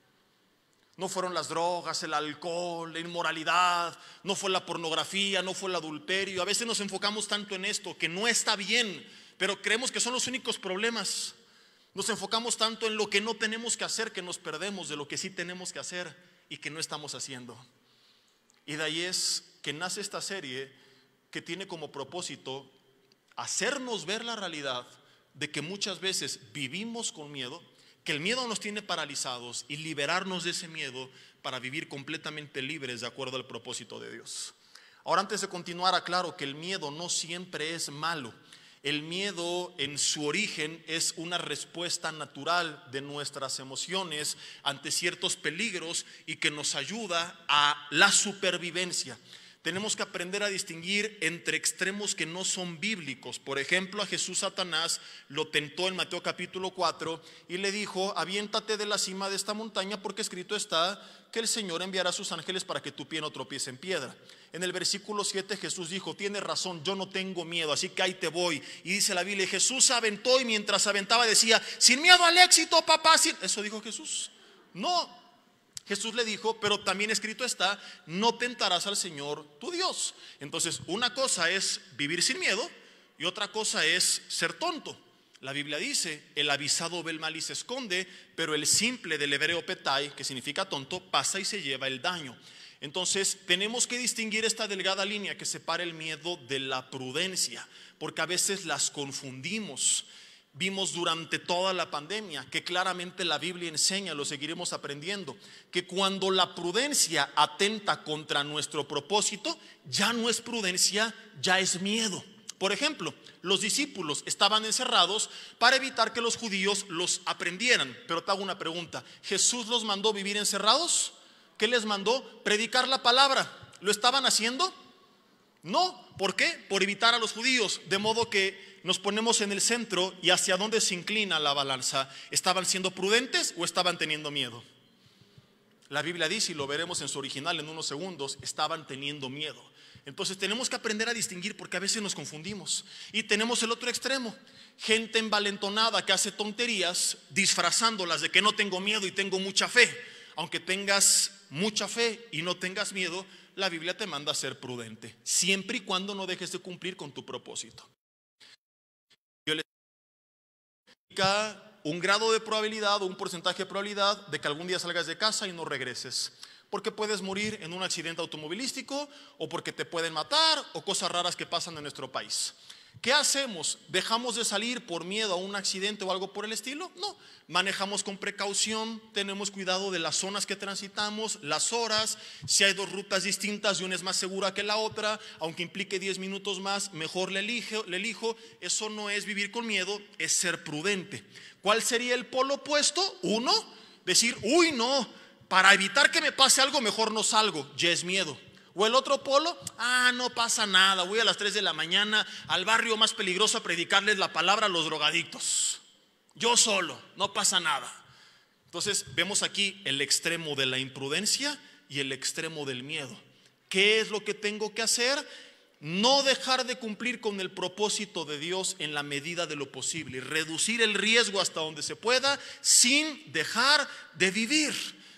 E: No fueron las drogas, el alcohol, la inmoralidad, no fue la pornografía, no fue el adulterio. A veces nos enfocamos tanto en esto, que no está bien, pero creemos que son los únicos problemas. Nos enfocamos tanto en lo que no tenemos que hacer, que nos perdemos de lo que sí tenemos que hacer y que no estamos haciendo. Y de ahí es que nace esta serie, que tiene como propósito hacernos ver la realidad de que muchas veces vivimos con miedo, que el miedo nos tiene paralizados, y liberarnos de ese miedo para vivir completamente libres de acuerdo al propósito de Dios. Ahora, antes de continuar, aclaro que el miedo no siempre es malo. El miedo en su origen es una respuesta natural de nuestras emociones ante ciertos peligros y que nos ayuda a la supervivencia. Tenemos que aprender a distinguir entre extremos que no son bíblicos. Por ejemplo, a Jesús Satanás lo tentó en Mateo capítulo cuatro y le dijo: aviéntate de la cima de esta montaña, porque escrito está que el Señor enviará a sus ángeles para que tu pie no tropiece en piedra. En el versículo siete Jesús dijo: tienes razón, yo no tengo miedo, así que ahí te voy. Y dice la Biblia, Jesús se aventó, y mientras aventaba decía: sin miedo al éxito, papá. Eso dijo Jesús. No. Jesús le dijo: pero también escrito está, no tentarás al Señor tu Dios. Entonces, una cosa es vivir sin miedo y otra cosa es ser tonto. La Biblia dice: el avisado ve el mal y se esconde, pero el simple, del hebreo petai, que significa tonto, pasa y se lleva el daño. Entonces tenemos que distinguir esta delgada línea que separa el miedo de la prudencia, porque a veces las confundimos. Vimos durante toda la pandemia que claramente la Biblia enseña, lo seguiremos aprendiendo, que cuando la prudencia atenta contra nuestro propósito, ya no es prudencia, ya es miedo. Por ejemplo, los discípulos estaban encerrados para evitar que los judíos los aprendieran. Pero te hago una pregunta: ¿Jesús los mandó vivir encerrados? ¿Qué les mandó? Predicar la palabra. ¿Lo estaban haciendo? No. ¿Por qué? Por evitar a los judíos. De modo que nos ponemos en el centro, y hacia dónde se inclina la balanza. ¿Estaban siendo prudentes o estaban teniendo miedo? La Biblia dice, y lo veremos en su original en unos segundos, estaban teniendo miedo. Entonces tenemos que aprender a distinguir, porque a veces nos confundimos. Y tenemos el otro extremo: gente envalentonada que hace tonterías disfrazándolas de que no tengo miedo y tengo mucha fe. Aunque tengas mucha fe y no tengas miedo, la Biblia te manda a ser prudente, siempre y cuando no dejes de cumplir con tu propósito. Yo les digo un grado de probabilidad o un porcentaje de probabilidad de que algún día salgas de casa y no regreses, porque puedes morir en un accidente automovilístico, o porque te pueden matar, o cosas raras que pasan en nuestro país. ¿Qué hacemos? ¿Dejamos de salir por miedo a un accidente o algo por el estilo? No, manejamos con precaución, tenemos cuidado de las zonas que transitamos, las horas. Si hay dos rutas distintas y una es más segura que la otra, aunque implique diez minutos más, mejor le elijo, le elijo. Eso no es vivir con miedo, es ser prudente. ¿Cuál sería el polo opuesto? Uno, decir: uy, no, para evitar que me pase algo mejor no salgo, ya es miedo. O el otro polo: ah, no pasa nada, voy a las tres de la mañana al barrio más peligroso a predicarles la palabra a los drogadictos. yo solo, no pasa nada. Entonces vemos aquí el extremo de la imprudencia y el extremo del miedo. ¿Qué es lo que tengo que hacer? No dejar de cumplir con el propósito de Dios en la medida de lo posible, reducir el riesgo hasta donde se pueda sin dejar de vivir.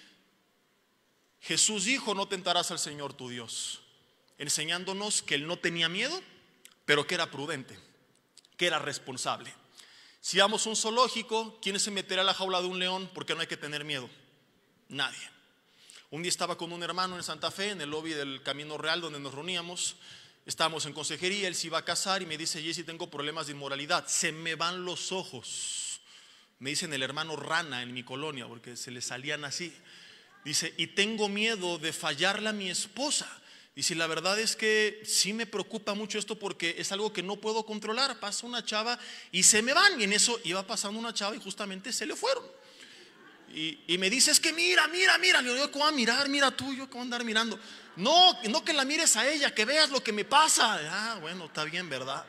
E: Jesús dijo: no tentarás al Señor tu Dios, enseñándonos que Él no tenía miedo, pero que era prudente, que era responsable. Si vamos a un zoológico, ¿quién se meterá a la jaula de un león? Porque no hay que tener miedo. Nadie. Un día estaba con un hermano en Santa Fe, en el lobby del Camino Real donde nos reuníamos. Estábamos en consejería, él se iba a casar y me dice: Jesse, tengo problemas de inmoralidad, se me van los ojos. Me dicen el hermano rana en mi colonia, porque se le salían así. Dice: y tengo miedo de fallarle a mi esposa. Dice: la verdad es que sí me preocupa mucho esto, porque es algo que no puedo controlar. Pasa una chava y se me van. Y en eso iba pasando una chava y justamente se le fueron. Y, y me dice: es que mira, mira, mira. Le digo: ¿cómo va a mirar? Mira tú, yo cómo voy a andar mirando. No, no que la mires a ella, que veas lo que me pasa. Ah, bueno, está bien, ¿verdad?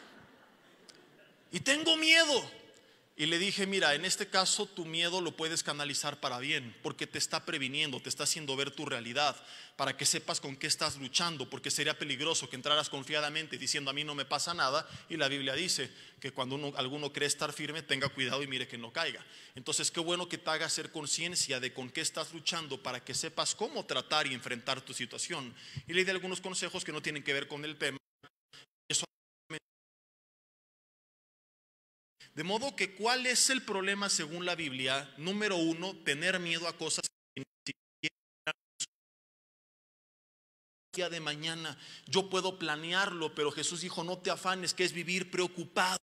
E: Y tengo miedo. Y le dije: mira, en este caso tu miedo lo puedes canalizar para bien, porque te está previniendo, te está haciendo ver tu realidad, para que sepas con qué estás luchando, porque sería peligroso que entraras confiadamente diciendo: a mí no me pasa nada. Y la Biblia dice que cuando uno, alguno cree estar firme, tenga cuidado y mire que no caiga. Entonces qué bueno que te haga hacer conciencia de con qué estás luchando, para que sepas cómo tratar y enfrentar tu situación. Y le di algunos consejos que no tienen que ver con el tema. De modo que, ¿cuál es el problema según la Biblia? Número uno, tener miedo a cosas que ni siquiera día de mañana yo puedo planearlo, pero Jesús dijo: no te afanes, que es vivir preocupado.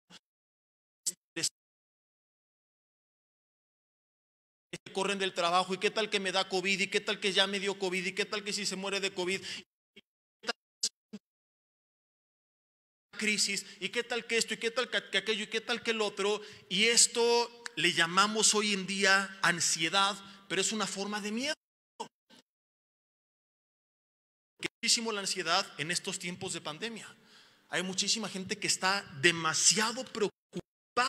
E: Corren del trabajo, y qué tal que me da COVID, y qué tal que ya me dio COVID, y qué tal que si se muere de COVID, crisis, y qué tal que esto, y qué tal que aquello, y qué tal que el otro. Y esto le llamamos hoy en día ansiedad, pero es una forma de miedo. Que muchísimo la ansiedad en estos tiempos de pandemia. Hay muchísima gente que está demasiado preocupada.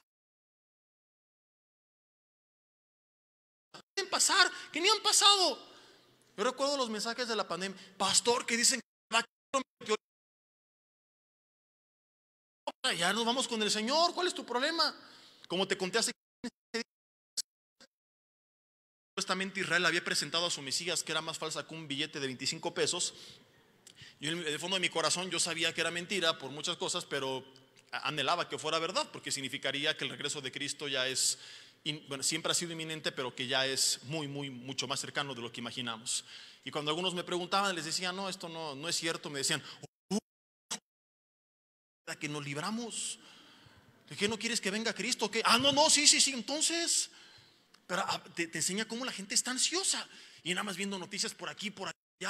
E: Pueden pasar, que ni han pasado. Yo recuerdo los mensajes de la pandemia: pastor, que dicen que va a ya nos vamos con el Señor, ¿cuál es tu problema? Como te conté hace supuestamente Israel había presentado a su Mesías, que era más falsa que un billete de veinticinco pesos. Y en el fondo de mi corazón yo sabía que era mentira por muchas cosas, pero anhelaba que fuera verdad, porque significaría que el regreso de Cristo ya es, bueno, siempre ha sido inminente, pero que ya es muy, muy, mucho más cercano de lo que imaginamos. Y cuando algunos me preguntaban, les decía: no, esto no, no es cierto. Me decían: que nos libramos. ¿De qué no quieres que venga Cristo? ¿Qué? Ah, no, no, sí, sí, sí. Entonces, pero ah, te, te enseña cómo la gente está ansiosa y nada más viendo noticias por aquí, por allá.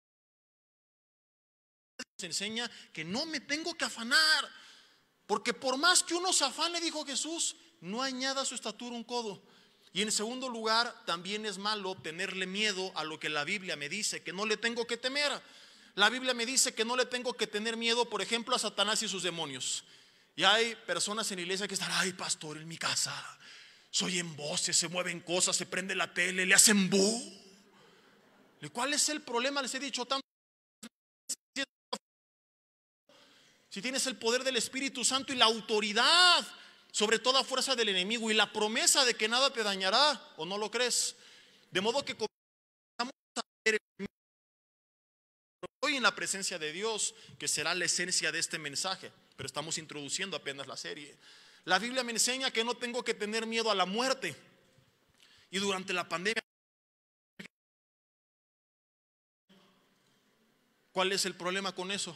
E: Se enseña que no me tengo que afanar, porque por más que uno se afane, dijo Jesús, no añada a su estatura un codo. Y en segundo lugar, también es malo tenerle miedo a lo que la Biblia me dice que no le tengo que temer. La Biblia me dice que no le tengo que tener miedo, por ejemplo, a Satanás y sus demonios. Y hay personas en la iglesia que están: ay, pastor, en mi casa soy en voces, se mueven cosas, se prende la tele, le hacen bu. ¿Cuál es el problema? Les he dicho tanto. Si tienes el poder del Espíritu Santo y la autoridad sobre toda fuerza del enemigo y la promesa de que nada te dañará, ¿o no lo crees? De modo que comenzamos a ver hoy en la presencia de Dios, que será la esencia de este mensaje, pero estamos introduciendo apenas la serie. La Biblia me enseña que no tengo que tener miedo a la muerte. Y durante la pandemia, ¿cuál es el problema con eso?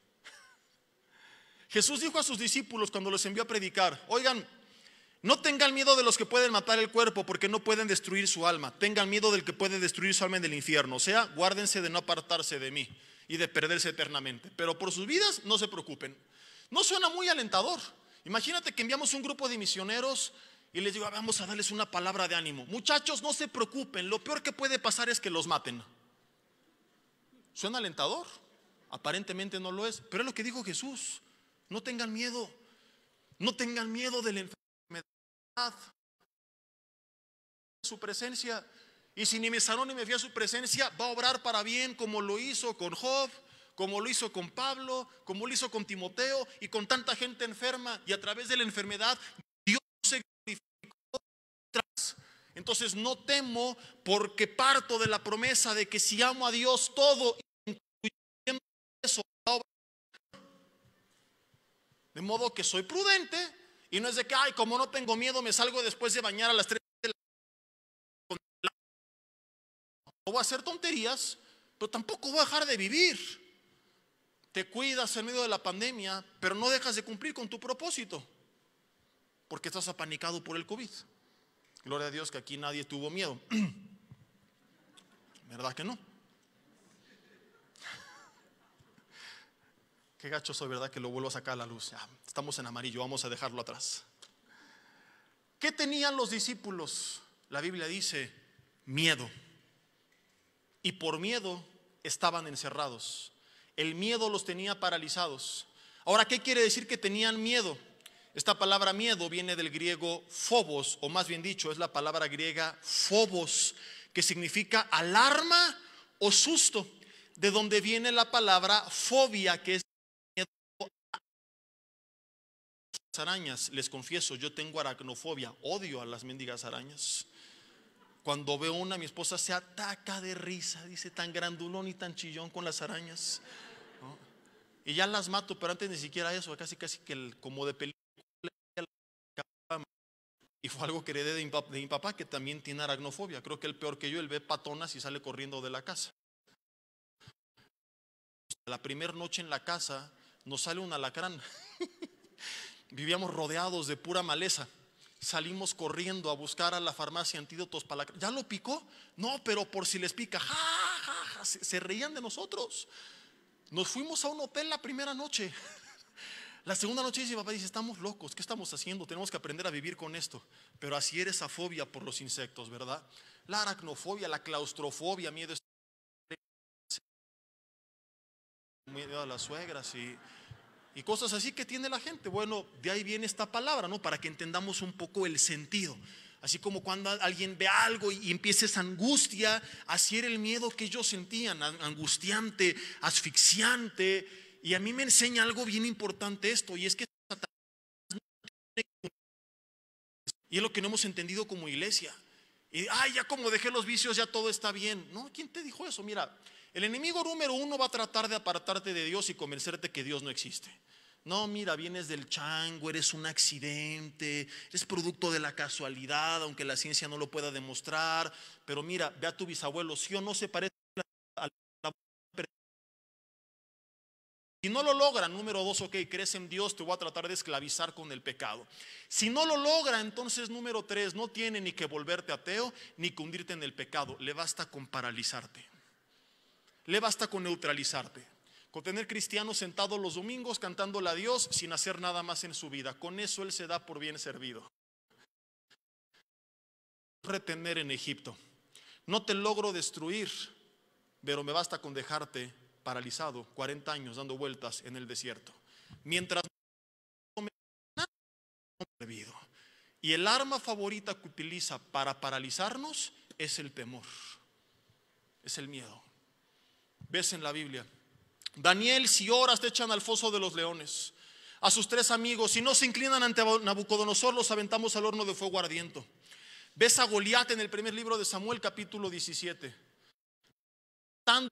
E: Jesús dijo a sus discípulos cuando los envió a predicar: oigan, no tengan miedo de los que pueden matar el cuerpo, porque no pueden destruir su alma. Tengan miedo del que puede destruir su alma en el infierno. O sea, guárdense de no apartarse de mí y de perderse eternamente. Pero por sus vidas no se preocupen. No suena muy alentador. Imagínate que enviamos un grupo de misioneros y les digo: vamos a darles una palabra de ánimo. Muchachos, no se preocupen, lo peor que puede pasar es que los maten. ¿Suena alentador? Aparentemente no lo es, pero es lo que dijo Jesús. No tengan miedo, no tengan miedo de la enfermedad. su presencia. Y si ni me sanó ni me fui a su presencia, va a obrar para bien, como lo hizo con Job, como lo hizo con Pablo, como lo hizo con Timoteo y con tanta gente enferma. Y a través de la enfermedad Dios se glorificó. Entonces no temo, porque parto de la promesa de que si amo a Dios, todo, incluyendo eso, va a obrar. De modo que soy prudente. Y no es de que, ay, como no tengo miedo, me salgo después de bañar a las tres de la mañana. No voy a hacer tonterías, pero tampoco voy a dejar de vivir. Te cuidas en medio de la pandemia, pero no dejas de cumplir con tu propósito, porque estás apanicado por el COVID. Gloria a Dios que aquí nadie tuvo miedo. ¿Verdad que no? Qué gacho soy, ¿verdad? Que lo vuelvo a sacar a la luz. Ya, estamos en amarillo, vamos a dejarlo atrás. ¿Qué tenían los discípulos? La Biblia dice, miedo. Y por miedo estaban encerrados. El miedo los tenía paralizados. Ahora, ¿qué quiere decir que tenían miedo? Esta palabra miedo viene del griego phobos, o más bien dicho, es la palabra griega phobos, que significa alarma o susto, de donde viene la palabra fobia, que es arañas. Les confieso, yo tengo aracnofobia, odio a las mendigas arañas. Cuando veo una, mi esposa se ataca de risa, dice, tan grandulón y tan chillón con las arañas, ¿no? Y ya las mato, pero antes ni siquiera eso, casi casi que el, como de película. Y fue algo que heredé de mi, papá, de mi papá, que también tiene aracnofobia. Creo que el peor que yo, él ve patonas y sale corriendo de la casa. La primera noche en la casa nos sale un alacrán. Vivíamos rodeados de pura maleza. Salimos corriendo a buscar a la farmacia antídotos para la... ¿Ya lo picó? No, pero por si les pica. Ja, ja, ja. Se, se reían de nosotros. Nos fuimos a un hotel la primera noche. La segunda noche dice, papá, dice, estamos locos, ¿qué estamos haciendo? Tenemos que aprender a vivir con esto. Pero así era esa fobia por los insectos, ¿verdad? La aracnofobia, la claustrofobia, miedo, miedo a las suegras y... y cosas así que tiene la gente. Bueno, de ahí viene esta palabra, ¿no? Para que entendamos un poco el sentido. Así como cuando alguien ve algo y empieza esa angustia, así era el miedo que ellos sentían, angustiante, asfixiante. Y a mí me enseña algo bien importante esto, y es que y es lo que no hemos entendido como iglesia. Y ay, ya como dejé los vicios, ya todo está bien. No, ¿quién te dijo eso? Mira, el enemigo número uno va a tratar de apartarte de Dios y convencerte que Dios no existe. No, mira, vienes del chango, eres un accidente, eres producto de la casualidad, aunque la ciencia no lo pueda demostrar. Pero mira, ve a tu bisabuelo, sí o no se parece a la... Si no lo logra, número dos, ok, crees en Dios, te voy a tratar de esclavizar con el pecado. Si no lo logra, entonces número tres, no tiene ni que volverte ateo, ni que hundirte en el pecado. Le basta con paralizarte. Le basta con neutralizarte. Con tener cristianos sentados los domingos cantándole a Dios sin hacer nada más en su vida. Con eso Él se da por bien servido. Retener en Egipto. No te logro destruir, pero me basta con dejarte paralizado cuarenta años dando vueltas en el desierto. Mientras no me servido. Y el arma favorita que utiliza para paralizarnos es el temor. Es el miedo. Ves en la Biblia, Daniel, si oras te echan al foso de los leones. A sus tres amigos, si no se inclinan ante Nabucodonosor, los aventamos al horno de fuego ardiente. Ves a Goliat en el primer libro de Samuel, capítulo diecisiete. Están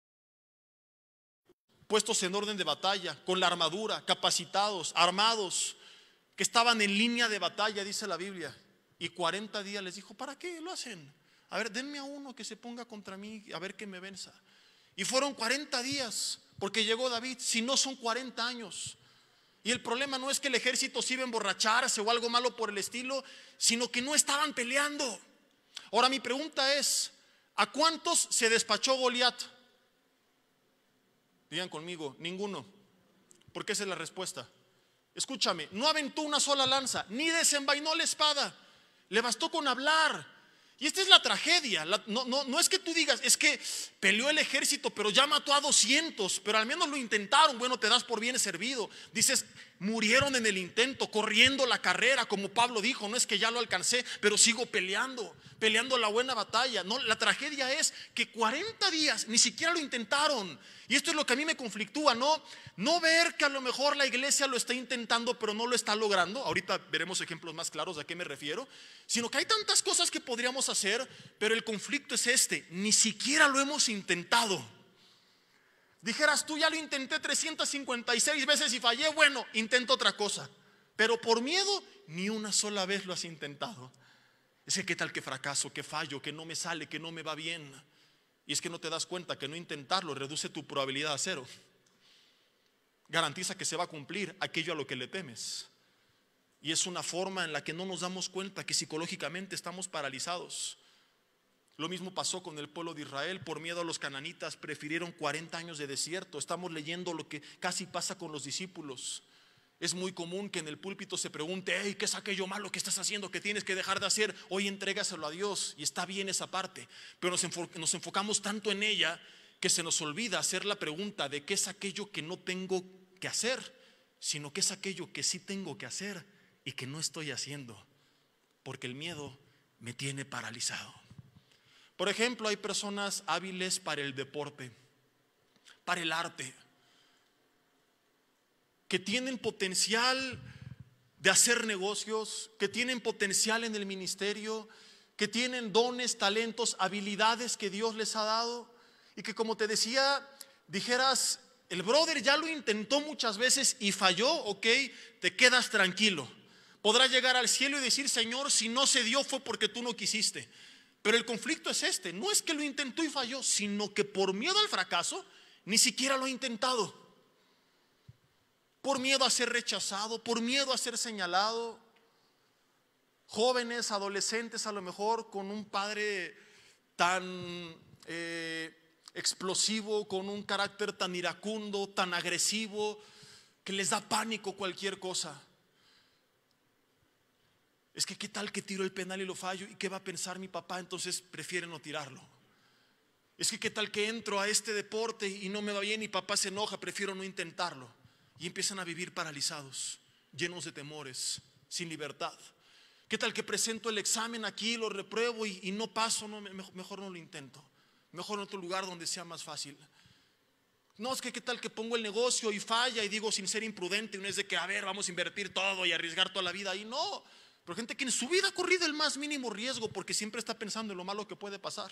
E: puestos en orden de batalla, con la armadura, capacitados, armados, que estaban en línea de batalla, dice la Biblia. Y cuarenta días les dijo, ¿para qué lo hacen? A ver, denme a uno que se ponga contra mí, a ver que me venza. Y fueron cuarenta días, porque llegó David, si no son cuarenta años. Y el problema no es que el ejército se iba a emborracharse o algo malo por el estilo, sino que no estaban peleando. Ahora mi pregunta es, ¿a cuántos se despachó Goliat? Digan conmigo, ninguno. Porque esa es la respuesta. Escúchame, no aventó una sola lanza, ni desenvainó la espada. Le bastó con hablar. Y esta es la tragedia. la, no, no, no es que tú digas, es que peleó el ejército, pero ya mató a doscientos, pero al menos lo intentaron. Bueno, te das por bien servido. Dices, murieron en el intento, corriendo la carrera, como Pablo dijo, no es que ya lo alcancé, pero sigo peleando, peleando la buena batalla. No, la tragedia es que cuarenta días ni siquiera lo intentaron. Y esto es lo que a mí me conflictúa, ¿no? No ver que a lo mejor la iglesia lo está intentando, pero no lo está logrando. Ahorita veremos ejemplos más claros de a qué me refiero. Sino que hay tantas cosas que podríamos hacer, pero el conflicto es este: ni siquiera lo hemos intentado. Dijeras tú, ya lo intenté trescientas cincuenta y seis veces y fallé, bueno, intento otra cosa. Pero por miedo, ni una sola vez lo has intentado. Es que qué tal que fracaso, que fallo, que no me sale, que no me va bien. Y es que no te das cuenta que no intentarlo reduce tu probabilidad a cero. Garantiza que se va a cumplir aquello a lo que le temes. Y es una forma en la que no nos damos cuenta que psicológicamente estamos paralizados. Lo mismo pasó con el pueblo de Israel. Por miedo a los cananitas prefirieron cuarenta años de desierto. Estamos leyendo lo que casi pasa con los discípulos. Es muy común que en el púlpito se pregunte: hey, ¿qué es aquello malo que estás haciendo que tienes que dejar de hacer? Hoy entrégaselo a Dios. Y está bien esa parte, pero nos, enfo- nos enfocamos tanto en ella que se nos olvida hacer la pregunta de qué es aquello que no tengo que hacer, sino qué es aquello que sí tengo que hacer y que no estoy haciendo, porque el miedo me tiene paralizado. Por ejemplo, hay personas hábiles para el deporte, para el arte, que tienen potencial de hacer negocios, que tienen potencial en el ministerio, que tienen dones, talentos, habilidades que Dios les ha dado, y que, como te decía, dijeras: el brother ya lo intentó muchas veces y falló, ok, te quedas tranquilo. Podrás llegar al cielo y decir: Señor, si no se dio fue porque tú no quisiste. Pero el conflicto es este: no es que lo intentó y falló, sino que por miedo al fracaso ni siquiera lo ha intentado. Por miedo a ser rechazado, por miedo a ser señalado. Jóvenes, adolescentes a lo mejor con un padre tan eh, explosivo, con un carácter tan iracundo, tan agresivo, que les da pánico cualquier cosa. Es que qué tal que tiro el penal y lo fallo, y qué va a pensar mi papá, entonces prefiere no tirarlo. Es que qué tal que entro a este deporte y no me va bien y papá se enoja, prefiero no intentarlo. Y empiezan a vivir paralizados, llenos de temores, sin libertad. ¿Qué tal que presento el examen aquí, lo repruebo y, y no paso? No, mejor, mejor no lo intento. Mejor en otro lugar donde sea más fácil. No, es que qué tal que pongo el negocio y falla y digo sin ser imprudente, no es de que a ver, vamos a invertir todo y arriesgar toda la vida ahí. No, pero gente que en su vida ha corrido el más mínimo riesgo porque siempre está pensando en lo malo que puede pasar.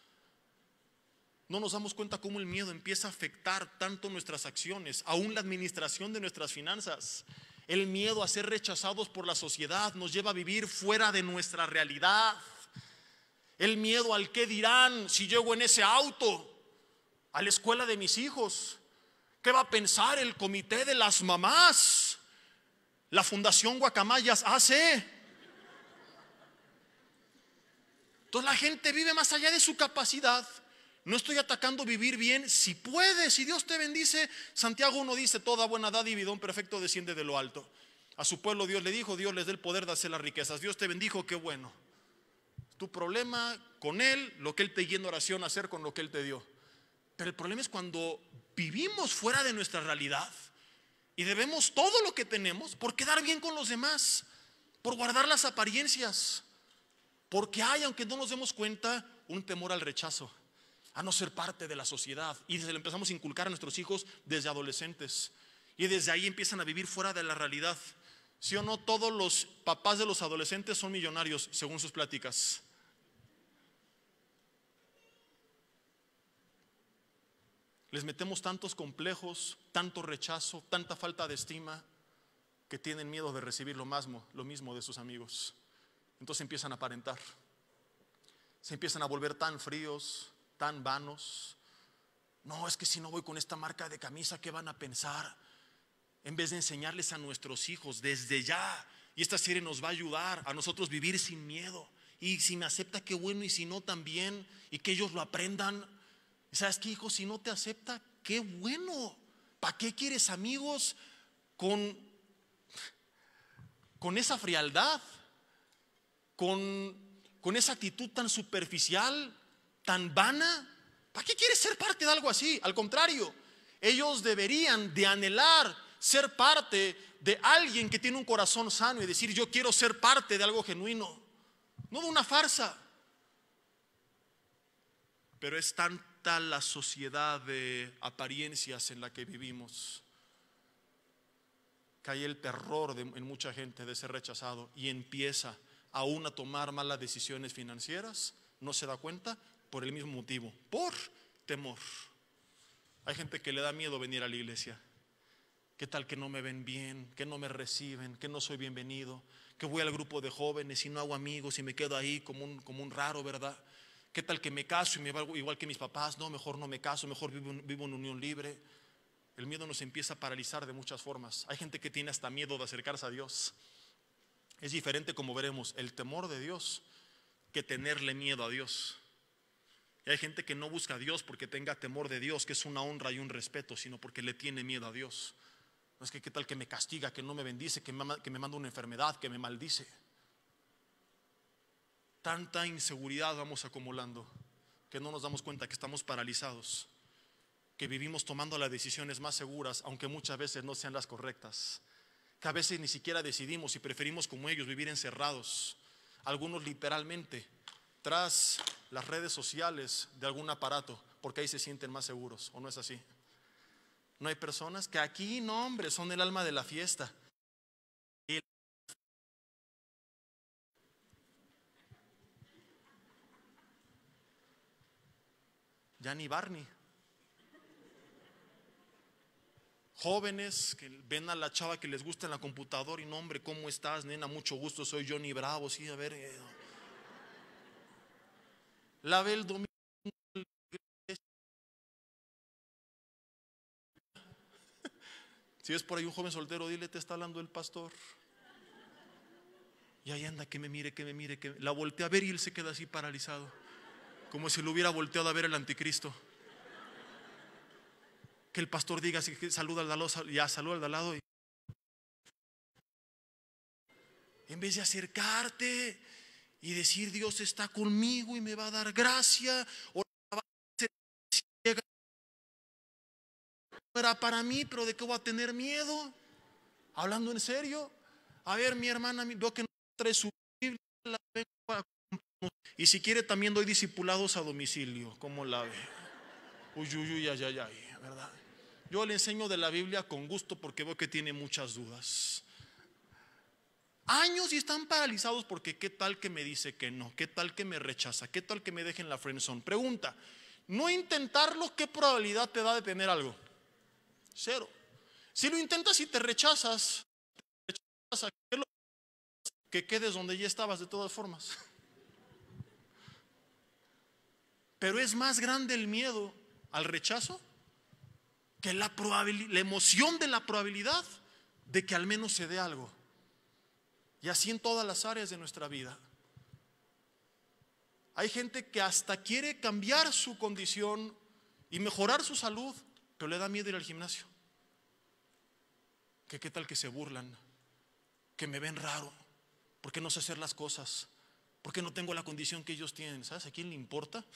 E: No nos damos cuenta cómo el miedo empieza a afectar tanto nuestras acciones, aún la administración de nuestras finanzas. El miedo a ser rechazados por la sociedad nos lleva a vivir fuera de nuestra realidad. El miedo al qué dirán si llego en ese auto a la escuela de mis hijos. ¿Qué va a pensar el comité de las mamás? La Fundación Guacamayas A C. Entonces la gente vive más allá de su capacidad. No estoy atacando vivir bien, si puedes, si Dios te bendice. Santiago uno dice: toda buena dádiva y don perfecto desciende de lo alto. A su pueblo Dios le dijo: Dios les dé el poder de hacer las riquezas. Dios te bendijo, qué bueno. Tu problema con Él, lo que Él te guía en oración a hacer con lo que Él te dio. Pero el problema es cuando vivimos fuera de nuestra realidad y debemos todo lo que tenemos por quedar bien con los demás, por guardar las apariencias, porque hay, aunque no nos demos cuenta, un temor al rechazo, a no ser parte de la sociedad. Y desde lo empezamos a inculcar a nuestros hijos desde adolescentes. Y desde ahí empiezan a vivir fuera de la realidad. ¿Sí o no? Todos los papás de los adolescentes son millonarios, según sus pláticas. Les metemos tantos complejos, tanto rechazo, tanta falta de estima, que tienen miedo de recibir lo mismo, lo mismo de sus amigos. Entonces empiezan a aparentar. Se empiezan a volver tan fríos, tan vanos. No, es que si no voy con esta marca de camisa, ¿qué van a pensar? En vez de enseñarles a nuestros hijos desde ya, y esta serie nos va a ayudar a nosotros vivir sin miedo. Y si me acepta, qué bueno, y si no, también, y que ellos lo aprendan. ¿Sabes qué, hijo? Si no te acepta, qué bueno. ¿Para qué quieres amigos con, con esa frialdad? Con, con esa actitud tan superficial, tan vana. ¿Para qué quieres ser parte de algo así? Al contrario, ellos deberían de anhelar ser parte de alguien que tiene un corazón sano y decir yo quiero ser parte de algo genuino, no de una farsa. Pero es tanta la sociedad de apariencias en la que vivimos que hay el terror de, en mucha gente de ser rechazado y empieza aún a tomar malas decisiones financieras, no se da cuenta por el mismo motivo, por temor. Hay gente que le da miedo venir a la iglesia. ¿Qué tal que no me ven bien? ¿Que no me reciben? ¿Que no soy bienvenido? ¿Que voy al grupo de jóvenes y no hago amigos y me quedo ahí como un, como un raro, verdad? ¿Qué tal que me caso y me va igual que mis papás? No, mejor no me caso, mejor vivo, vivo en unión libre. El miedo nos empieza a paralizar de muchas formas. Hay gente que tiene hasta miedo de acercarse a Dios. Es diferente, como veremos, el temor de Dios que tenerle miedo a Dios. Y hay gente que no busca a Dios porque tenga temor de Dios, que es una honra y un respeto, sino porque le tiene miedo a Dios. No es que qué tal que me castiga, que no me bendice, que me, que me manda una enfermedad, que me maldice. Tanta inseguridad vamos acumulando que no nos damos cuenta que estamos paralizados, que vivimos tomando las decisiones más seguras, aunque muchas veces no sean las correctas, que a veces ni siquiera decidimos y preferimos como ellos vivir encerrados, algunos literalmente tras las redes sociales de algún aparato, porque ahí se sienten más seguros, ¿o no es así? No hay personas que aquí, no hombre, son el alma de la fiesta. Ya ni Barney. Jóvenes que ven a la chava que les gusta en la computadora y no, hombre, ¿cómo estás, nena? Mucho gusto, soy Johnny Bravo. Sí, a ver. Eh. La ve el domingo. Si ves por ahí un joven soltero, dile, te está hablando el pastor. Y ahí anda, que me mire, que me mire, que la voltea a ver y él se queda así paralizado, como si lo hubiera volteado a ver el anticristo. Que el pastor diga así, que saluda al de al lado, ya saluda al de al lado. Y en vez de acercarte y decir, Dios está conmigo y me va a dar gracia, o era para mí, pero ¿de qué voy a tener miedo? Hablando en serio. A ver, mi hermana, veo que no trae su Biblia, la vengo a... y si quiere también doy discipulados a domicilio. ¿Cómo la ve? Uy, uy, uy, ay, ay, ay, ¿verdad? Yo le enseño de la Biblia con gusto porque veo que tiene muchas dudas. Años y están paralizados porque ¿qué tal que me dice que no? ¿Qué tal que me rechaza? ¿Qué tal que me deje en la friendzone? Pregunta, no intentarlo, ¿qué probabilidad te da de tener algo? Cero. Si lo intentas y te rechazas, te rechazas, que quedes donde ya estabas de todas formas. Pero es más grande el miedo al rechazo que la probabilidad, la emoción de la probabilidad de que al menos se dé algo. Y así en todas las áreas de nuestra vida. Hay gente que hasta quiere cambiar su condición y mejorar su salud, pero le da miedo ir al gimnasio. Que qué tal que se burlan, que me ven raro, porque no sé hacer las cosas, porque no tengo la condición que ellos tienen. ¿Sabes a quién le importa?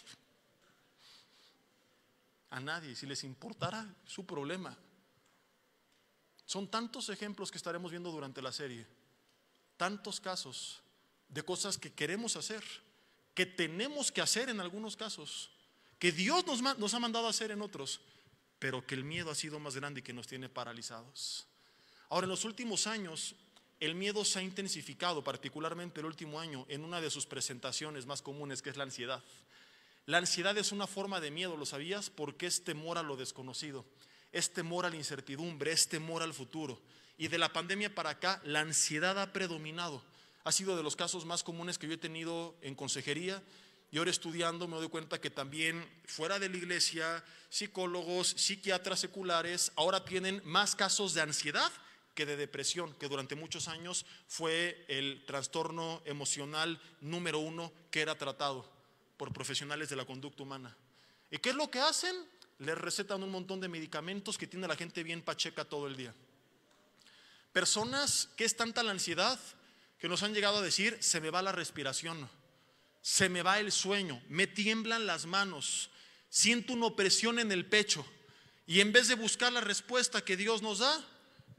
E: A nadie. Si les importara, su problema. Son tantos ejemplos que estaremos viendo durante la serie, tantos casos de cosas que queremos hacer, que tenemos que hacer en algunos casos, que Dios nos, nos ha mandado a hacer en otros, pero que el miedo ha sido más grande y que nos tiene paralizados. Ahora, en los últimos años, el miedo se ha intensificado, particularmente el último año, en una de sus presentaciones más comunes, que es la ansiedad. La ansiedad es una forma de miedo, ¿lo sabías? Porque es temor a lo desconocido, es temor a la incertidumbre, es temor al futuro. Y de la pandemia para acá, la ansiedad ha predominado. Ha sido de los casos más comunes que yo he tenido en consejería. Y ahora estudiando me doy cuenta que también fuera de la iglesia, psicólogos, psiquiatras seculares, ahora tienen más casos de ansiedad que de depresión, que durante muchos años fue el trastorno emocional número uno que era tratado por profesionales de la conducta humana. ¿Y qué es lo que hacen? Les recetan un montón de medicamentos que tiene la gente bien pacheca todo el día. Personas que es tanta la ansiedad que nos han llegado a decir, se me va la respiración, se me va el sueño, me tiemblan las manos, siento una opresión en el pecho, y en vez de buscar la respuesta que Dios nos da,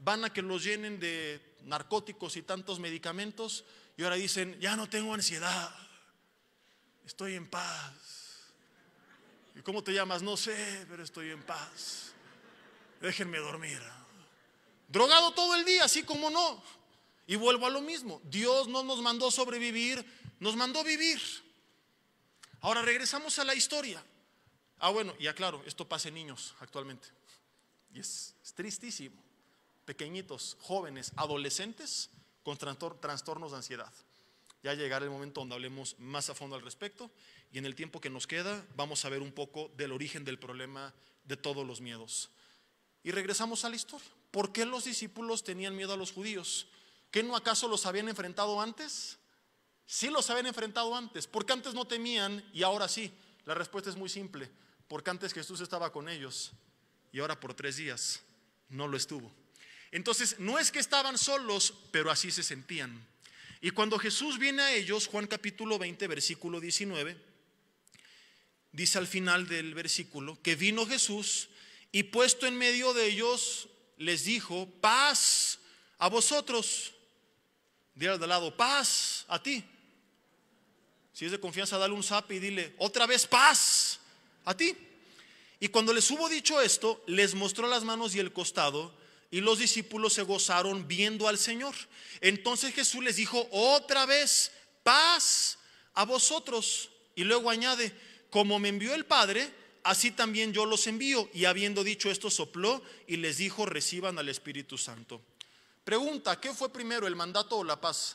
E: van a que los llenen de narcóticos y tantos medicamentos y ahora dicen, ya no tengo ansiedad, estoy en paz. ¿Y cómo te llamas? No sé, pero estoy en paz. Déjenme dormir. Drogado todo el día, así como no. Y vuelvo a lo mismo. Dios no nos mandó sobrevivir, nos mandó vivir. Ahora regresamos a la historia. Ah, bueno, y aclaro, esto pasa en niños actualmente. Y es, es tristísimo. Pequeñitos, jóvenes, adolescentes con trastornos de ansiedad. Ya llegará el momento donde hablemos más a fondo al respecto, y en el tiempo que nos queda vamos a ver un poco del origen del problema de todos los miedos. Y regresamos a la historia. ¿Por qué los discípulos tenían miedo a los judíos? ¿Qué no acaso los habían enfrentado antes? Sí los habían enfrentado antes. ¿Por qué antes no temían y ahora sí? La respuesta es muy simple. Porque antes Jesús estaba con ellos y ahora por tres días no lo estuvo. Entonces no es que estaban solos, pero así se sentían. Y cuando Jesús viene a ellos, Juan capítulo veinte, versículo diecinueve, dice al final del versículo que vino Jesús y puesto en medio de ellos les dijo, paz a vosotros. Dile al de al lado, paz a ti. Si es de confianza, dale un zap y dile, otra vez paz a ti. Y cuando les hubo dicho esto, les mostró las manos y el costado, y los discípulos se gozaron viendo al Señor. Entonces Jesús les dijo otra vez, paz a vosotros. Y luego añade, como me envió el Padre, así también yo los envío. Y habiendo dicho esto, sopló y les dijo, reciban al Espíritu Santo. Pregunta, ¿qué fue primero, el mandato o la paz?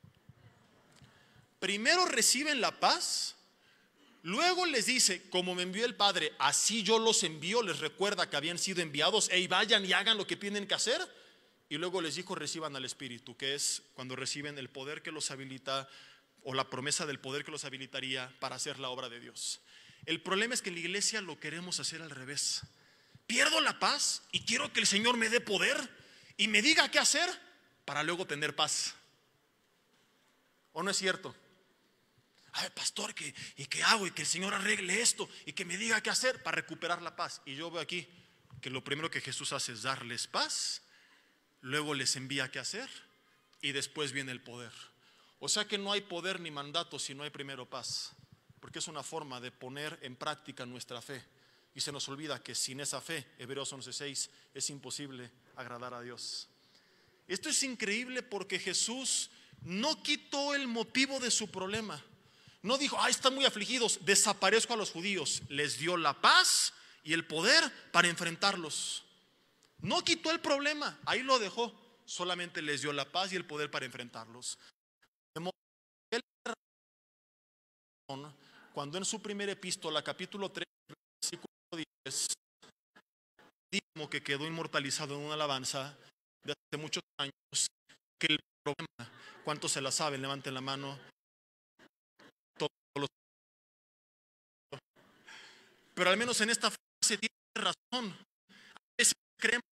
E: Primero reciben la paz, luego les dice, como me envió el Padre, así yo los envío. Les recuerda que habían sido enviados, hey, vayan y hagan lo que tienen que hacer. Y luego les dijo, reciban al Espíritu, que es cuando reciben el poder que los habilita, o la promesa del poder que los habilitaría para hacer la obra de Dios. El problema es que en la iglesia lo queremos hacer al revés. Pierdo la paz y quiero que el Señor me dé poder y me diga qué hacer para luego tener paz. ¿O no es cierto? Ay, pastor, ¿qué, ¿y qué hago? Y que el Señor arregle esto y que me diga qué hacer para recuperar la paz. Y yo veo aquí que lo primero que Jesús hace es darles paz, luego les envía qué hacer y después viene el poder. O sea que no hay poder ni mandato si no hay primero paz, porque es una forma de poner en práctica nuestra fe. Y se nos olvida que sin esa fe, Hebreos once seis, es imposible agradar a Dios. Esto es increíble porque Jesús no quitó el motivo de su problema. No dijo, ah, están muy afligidos, desaparezco a los judíos. Les dio la paz y el poder para enfrentarlos. No quitó el problema, ahí lo dejó. Solamente les dio la paz y el poder para enfrentarlos. Cuando en su primera epístola, capítulo tres, versículo diez, dijo que quedó inmortalizado en una alabanza de hace muchos años, que el problema, ¿cuántos se la saben? Levanten la mano. Pero al menos en esta frase tiene razón. A veces creemos,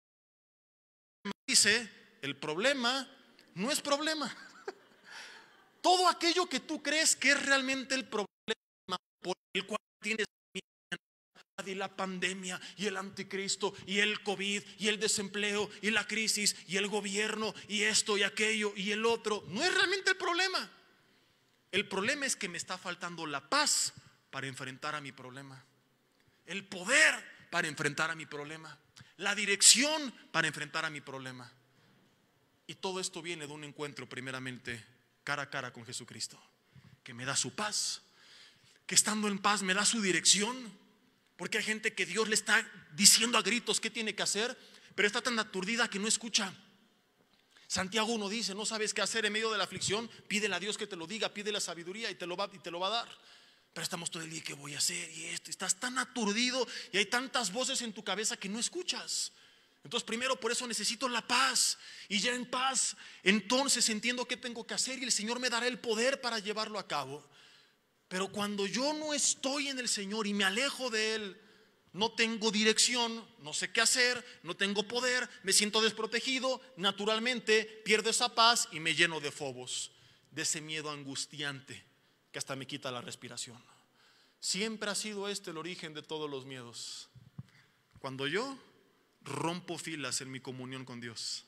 E: dice, el problema no es problema. Todo aquello que tú crees que es realmente el problema por el cual tienes miedo, y la pandemia y el anticristo y el COVID y el desempleo y la crisis y el gobierno y esto y aquello y el otro, no es realmente el problema. El problema es que me está faltando la paz para enfrentar a mi problema, el poder para enfrentar a mi problema, la dirección para enfrentar a mi problema. Y todo esto viene de un encuentro primeramente cara a cara con Jesucristo, que me da su paz, que estando en paz me da su dirección, porque hay gente que Dios le está diciendo a gritos qué tiene que hacer, pero está tan aturdida que no escucha. Santiago uno dice, no sabes qué hacer en medio de la aflicción, pídele a Dios que te lo diga, pídele la sabiduría y te lo va, y te lo va a dar. Pero estamos todo el día, ¿qué voy a hacer? Y esto, estás tan aturdido y hay tantas voces en tu cabeza que no escuchas. Entonces primero por eso necesito la paz, y ya en paz entonces entiendo qué tengo que hacer y el Señor me dará el poder para llevarlo a cabo. Pero cuando yo no estoy en el Señor y me alejo de Él, no tengo dirección, no sé qué hacer, no tengo poder, me siento desprotegido, naturalmente pierdo esa paz y me lleno de fobos, de ese miedo angustiante que hasta me quita la respiración. Siempre ha sido este el origen de todos los miedos. Cuando yo rompo filas en mi comunión con Dios,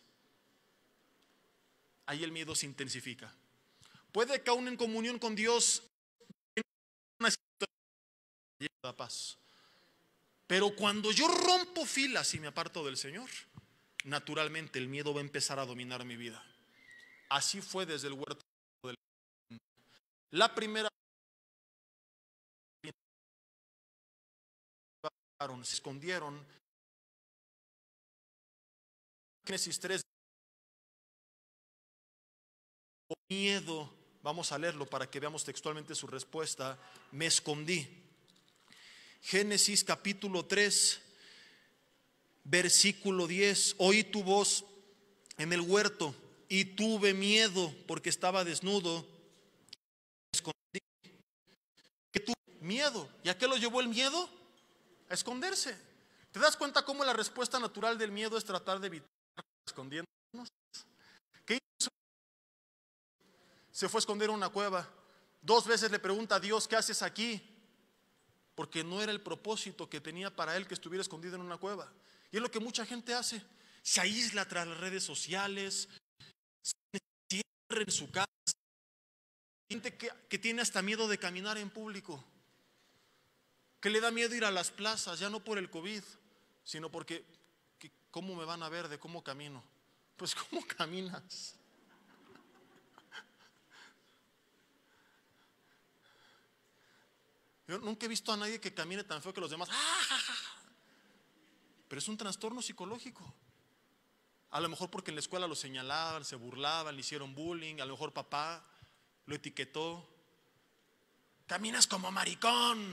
E: ahí el miedo se intensifica. Puede que aún en comunión con Dios una situación da paz, pero cuando yo rompo filas y me aparto del Señor, naturalmente el miedo va a empezar a dominar mi vida. Así fue desde el huerto del Edén. La primera se escondieron. Génesis tres, miedo, vamos a leerlo para que veamos textualmente su respuesta. Me escondí. Génesis capítulo tres, versículo diez. Oí tu voz en el huerto y tuve miedo porque estaba desnudo. Me escondí. ¿Qué tuve? Miedo. ¿Y a qué lo llevó el miedo? A esconderse. ¿Te das cuenta cómo la respuesta natural del miedo es tratar de evitar escondiéndonos? ¿Qué hizo? Se fue a esconder en una cueva. Dos veces le pregunta a Dios, ¿qué haces aquí? Porque no era el propósito que tenía para él que estuviera escondido en una cueva. Y es lo que mucha gente hace. Se aísla tras las redes sociales, se encierra en su casa. Gente que, que tiene hasta miedo de caminar en público, que le da miedo ir a las plazas, ya no por el COVID, sino porque que, ¿cómo me van a ver de cómo camino? Pues ¿cómo caminas? Yo nunca he visto a nadie que camine tan feo que los demás. Pero es un trastorno psicológico. A lo mejor porque en la escuela lo señalaban, se burlaban, le hicieron bullying, a lo mejor papá lo etiquetó. Caminas como maricón.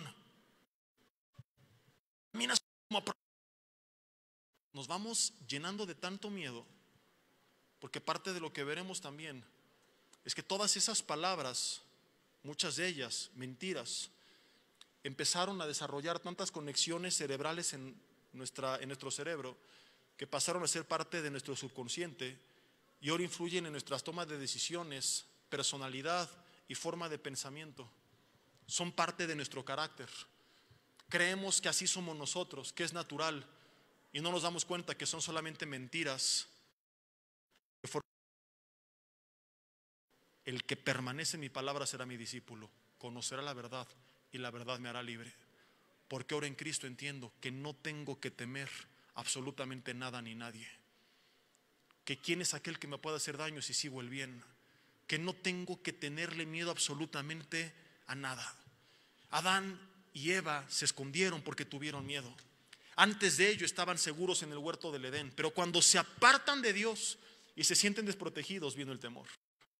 E: Caminas como... Nos vamos llenando de tanto miedo, porque parte de lo que veremos también es que todas esas palabras, muchas de ellas mentiras, empezaron a desarrollar tantas conexiones cerebrales en, nuestra, en nuestro cerebro, que pasaron a ser parte de nuestro subconsciente y ahora influyen en nuestras tomas de decisiones, personalidad y forma de pensamiento. Son parte de nuestro carácter. Creemos que así somos nosotros, que es natural, y no nos damos cuenta que son solamente mentiras. El que permanece en mi palabra será mi discípulo, conocerá la verdad y la verdad me hará libre. Porque ahora en Cristo entiendo que no tengo que temer absolutamente nada ni nadie. Que quién es aquel que me pueda hacer daño si sigo el bien. Que no tengo que tenerle miedo absolutamente a nada. Adán y Eva se escondieron porque tuvieron miedo. Antes de ello estaban seguros en el huerto del Edén, pero cuando se apartan de Dios y se sienten desprotegidos, vino el temor.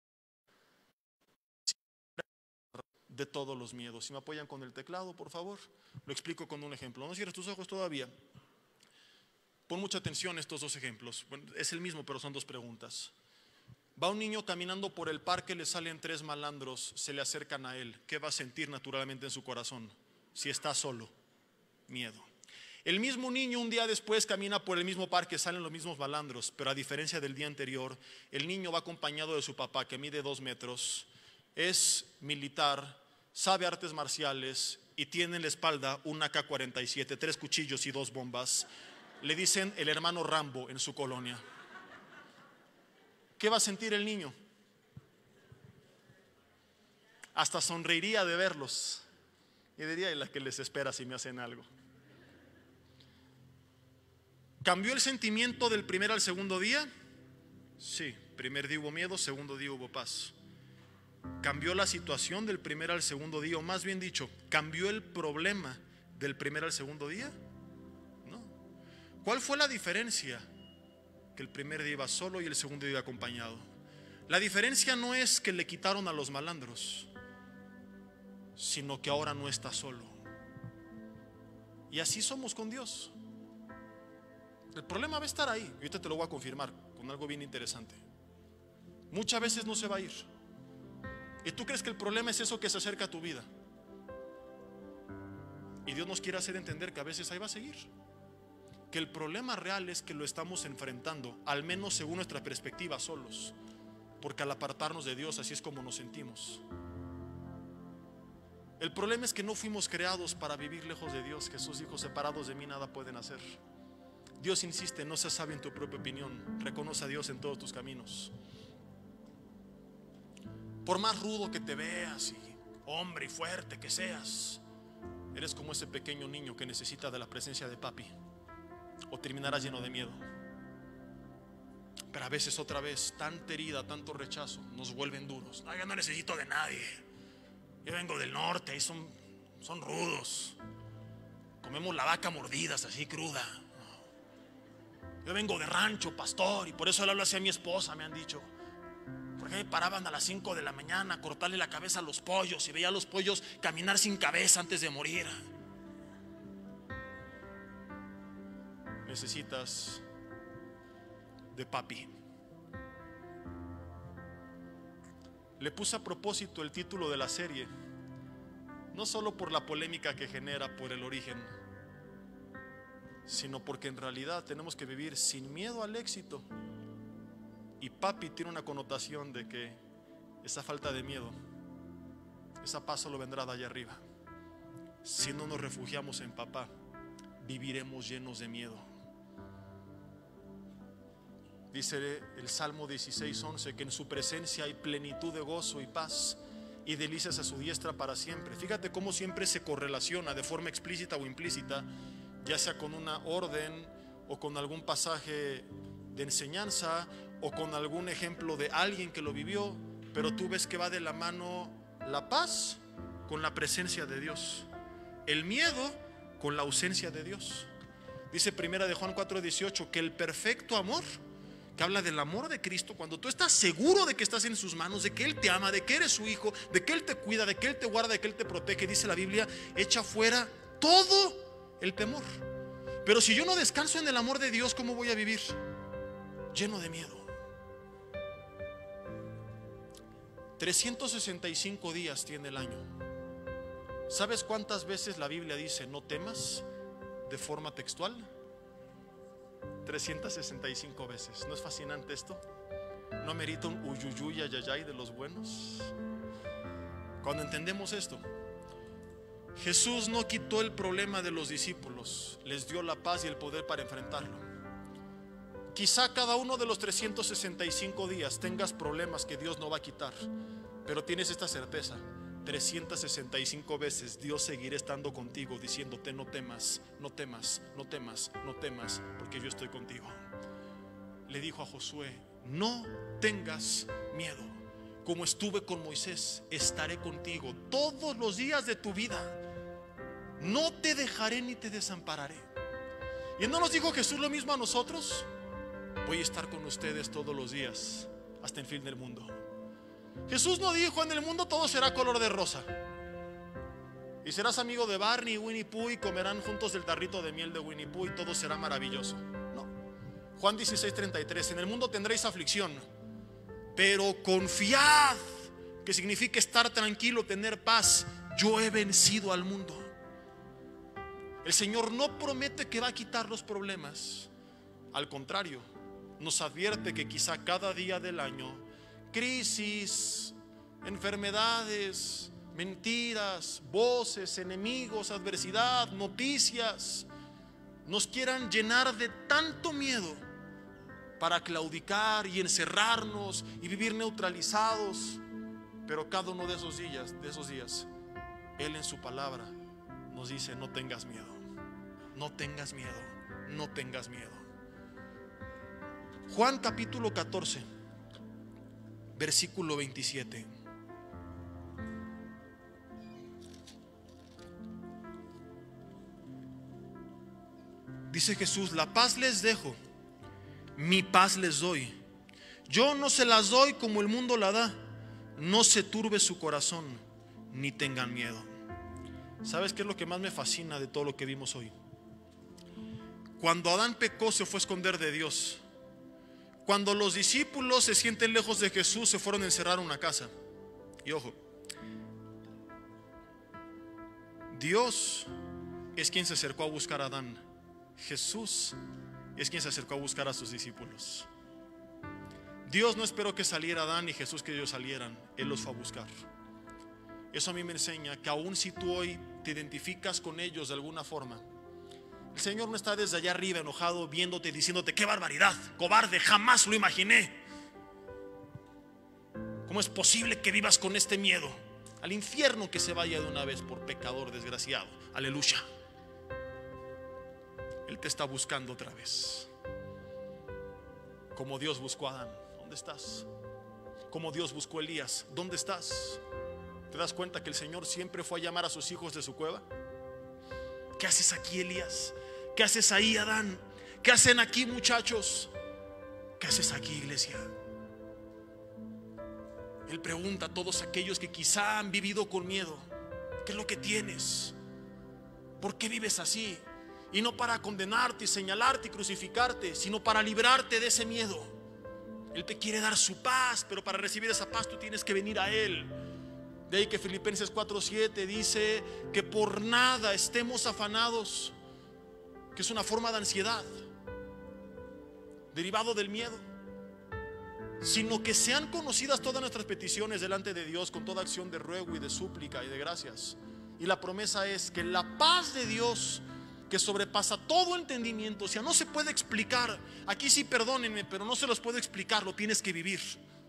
E: De todos los miedos. Si me apoyan con el teclado, por favor, lo explico con un ejemplo. No cierres tus ojos todavía. Pon mucha atención a estos dos ejemplos. Bueno, es el mismo, pero son dos preguntas. Va un niño caminando por el parque, le salen tres malandros, se le acercan a él. ¿Qué va a sentir naturalmente en su corazón? Si está solo, miedo. El mismo niño un día después camina por el mismo parque, salen los mismos malandros, pero a diferencia del día anterior, el niño va acompañado de su papá, que mide dos metros, es militar, sabe artes marciales y tiene en la espalda un A K cuarenta y siete, tres cuchillos y dos bombas. Le dicen el hermano Rambo en su colonia. ¿Qué va a sentir el niño? Hasta sonreiría de verlos y diría: ¿y la que les espera si me hacen algo? ¿Cambió el sentimiento del primer al segundo día? Sí, primer día hubo miedo, segundo día hubo paz. ¿Cambió la situación del primer al segundo día? O más bien dicho, ¿cambió el problema del primer al segundo día? No. ¿Cuál fue la diferencia? Que el primer día iba solo y el segundo día iba acompañado. La diferencia no es que le quitaron a los malandros, sino que ahora no está solo. Y así somos con Dios. El problema va a estar ahí. Y ahorita te lo voy a confirmar con algo bien interesante. Muchas veces no se va a ir. Y tú crees que el problema es eso que se acerca a tu vida. Y Dios nos quiere hacer entender que a veces ahí va a seguir. Que el problema real es que lo estamos enfrentando, al menos según nuestra perspectiva, solos. Porque al apartarnos de Dios, así es como nos sentimos. El problema es que no fuimos creados para vivir lejos de Dios. Jesús dijo: separados de mí nada pueden hacer. Dios insiste, no seas sabio en tu propia opinión, reconoce a Dios en todos tus caminos. Por más rudo que te veas y hombre y fuerte que seas, eres como ese pequeño niño que necesita de la presencia de papi, o terminarás lleno de miedo. Pero a veces otra vez, tanta herida, tanto rechazo nos vuelven duros. No, yo no necesito de nadie, yo vengo del norte, ahí son, son rudos, comemos la vaca mordidas así cruda. Yo vengo de rancho, pastor, y por eso le hablo así a mi esposa, me han dicho. Porque me paraban a las cinco de la mañana a cortarle la cabeza a los pollos y veía a los pollos caminar sin cabeza antes de morir. Necesitas de papi. Le puse a propósito el título de la serie, no solo por la polémica que genera por el origen, sino porque en realidad tenemos que vivir sin miedo al éxito. Y papi tiene una connotación de que esa falta de miedo, esa paz solo vendrá de allá arriba. Si no nos refugiamos en papá, viviremos llenos de miedo. Dice el Salmo dieciséis once que en su presencia hay plenitud de gozo y paz, y delicias a su diestra para siempre. Fíjate cómo siempre se correlaciona de forma explícita o implícita, ya sea con una orden o con algún pasaje de enseñanza o con algún ejemplo de alguien que lo vivió, pero tú ves que va de la mano la paz con la presencia de Dios, el miedo con la ausencia de Dios. Dice primera de Juan cuatro dieciocho que el perfecto amor, que habla del amor de Cristo, cuando tú estás seguro de que estás en sus manos, de que Él te ama, de que eres su hijo, de que Él te cuida, de que Él te guarda, de que Él te protege, dice la Biblia, echa fuera todo el temor. Pero si yo no descanso en el amor de Dios, ¿cómo voy a vivir? Lleno de miedo. trescientos sesenta y cinco días tiene el año. ¿Sabes cuántas veces la Biblia dice no temas de forma textual? trescientas sesenta y cinco veces. ¿No es fascinante esto? ¿No merita un uyuyuy ayayay de los buenos? Cuando entendemos esto, Jesús no quitó el problema de los discípulos, les dio la paz y el poder para enfrentarlo. Quizá cada uno de los trescientos sesenta y cinco días tengas problemas que Dios no va a quitar, pero tienes esta certeza: trescientas sesenta y cinco veces Dios seguirá estando contigo, diciéndote no temas, no temas, no temas, no temas, porque yo estoy contigo. Le dijo a Josué: no tengas miedo, como estuve con Moisés, estaré contigo todos los días de tu vida, no te dejaré ni te desampararé. ¿Y no nos dijo Jesús lo mismo a nosotros? Voy a estar con ustedes todos los días hasta el fin del mundo. Jesús no dijo: en el mundo todo será color de rosa y serás amigo de Barney y Winnie Pooh y comerán juntos del tarrito de miel de Winnie Pooh y todo será maravilloso. No. Juan dieciséis treinta y tres: en el mundo tendréis aflicción, pero confiad, que significa estar tranquilo, tener paz. Yo he vencido al mundo. El Señor no promete que va a quitar los problemas, al contrario, nos advierte que quizá cada día del año crisis, enfermedades, mentiras, voces, enemigos, adversidad, noticias nos quieran llenar de tanto miedo para claudicar y encerrarnos y vivir neutralizados. Pero cada uno de esos días, de esos días, Él en su palabra nos dice: no tengas miedo, no tengas miedo, no tengas miedo. Juan capítulo catorce, versículo veintisiete. Dice Jesús: la paz les dejo, mi paz les doy. Yo no se las doy como el mundo la da. No se turbe su corazón, ni tengan miedo. ¿Sabes qué es lo que más me fascina de todo lo que vimos hoy? Cuando Adán pecó, se fue a esconder de Dios. Cuando los discípulos se sienten lejos de Jesús, se fueron a encerrar a una casa. Y ojo, Dios es quien se acercó a buscar a Adán. Jesús es quien se acercó a buscar a sus discípulos. Dios no esperó que saliera Adán y Jesús que ellos salieran. Él los fue a buscar. Eso a mí me enseña que aun si tú hoy te identificas con ellos de alguna forma, El Señor no está desde allá arriba enojado viéndote, diciéndote: qué barbaridad, cobarde, jamás lo imaginé. ¿Cómo es posible que vivas con este miedo? Al infierno que se vaya de una vez por pecador desgraciado. Aleluya. Él te está buscando otra vez, como Dios buscó a Adán. ¿Dónde estás? Como Dios buscó a Elías. ¿Dónde estás? ¿Te das cuenta que el Señor siempre fue a llamar a sus hijos de su cueva? ¿Qué haces aquí, Elías? ¿Qué haces ahí, Adán? ¿Qué hacen aquí, muchachos? ¿Qué haces aquí, iglesia? Él pregunta a todos aquellos que quizá han vivido con miedo: ¿qué es lo que tienes? ¿Por qué vives así? Y no para condenarte, señalarte y crucificarte, sino para librarte de ese miedo. Él te quiere dar su paz, pero para recibir esa paz tú tienes que venir a Él. De ahí que Filipenses cuatro siete dice que por nada estemos afanados, que es una forma de ansiedad derivado del miedo, sino que sean conocidas todas nuestras peticiones delante de Dios con toda acción de ruego y de súplica y de gracias. Y la promesa es que la paz de Dios, que sobrepasa todo entendimiento, o sea, no se puede explicar. Aquí sí, perdónenme, pero no se los puede explicar, lo tienes que vivir.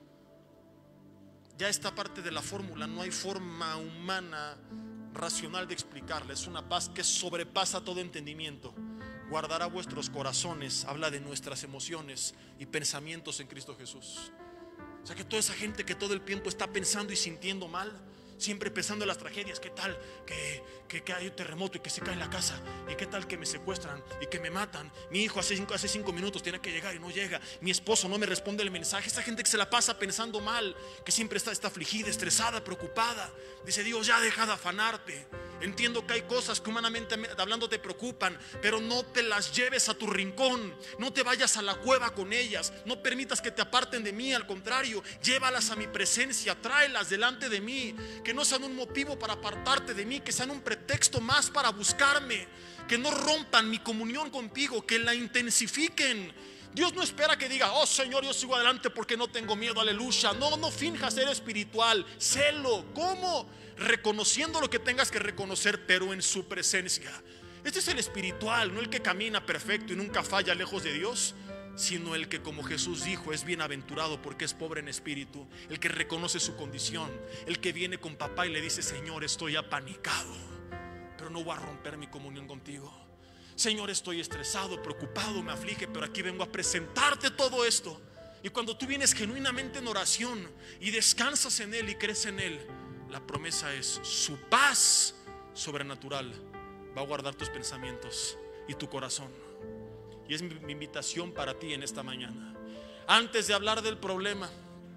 E: Ya esta parte de la fórmula, no hay forma humana racional de explicarla. Es una paz que sobrepasa todo entendimiento. Guardará vuestros corazones, habla de nuestras emociones y pensamientos en Cristo Jesús. O sea, que toda esa gente que todo el tiempo está pensando y sintiendo mal, siempre pensando en las tragedias: ¿qué tal que, que, que hay un terremoto y que se cae la casa? ¿Y qué tal que me secuestran y que me matan? Mi hijo hace cinco, hace cinco minutos tiene que llegar y no llega. Mi esposo no me responde el mensaje. Esa gente que se la pasa pensando mal, que siempre está, está afligida, estresada, preocupada. Dice Dios: ya deja de afanarte. Entiendo que hay cosas que humanamente hablando te preocupan, pero no te las lleves a tu rincón. No te vayas a la cueva con ellas. No permitas que te aparten de mí. Al contrario, llévalas a mi presencia, tráelas delante de mí. Que no sean un motivo para apartarte de mí, que sean un pretexto más para buscarme. Que no rompan mi comunión contigo, que la intensifiquen. Dios no espera que diga: oh Señor, yo sigo adelante porque no tengo miedo, aleluya. No, no finjas ser espiritual, sélo. ¿Cómo? Reconociendo lo que tengas que reconocer, pero en su presencia. Este es el espiritual, no el que camina perfecto y nunca falla lejos de Dios, sino el que, como Jesús dijo, es bienaventurado porque es pobre en espíritu. El que reconoce su condición, el que viene con papá y le dice: Señor, estoy apanicado, pero no voy a romper mi comunión contigo. Señor, estoy estresado, preocupado, me aflige, pero aquí vengo a presentarte todo esto. Y cuando tú vienes genuinamente en oración y descansas en Él y crees en Él, la promesa es: su paz sobrenatural va a guardar tus pensamientos y tu corazón. Y es mi invitación para ti en esta mañana. Antes de hablar del problema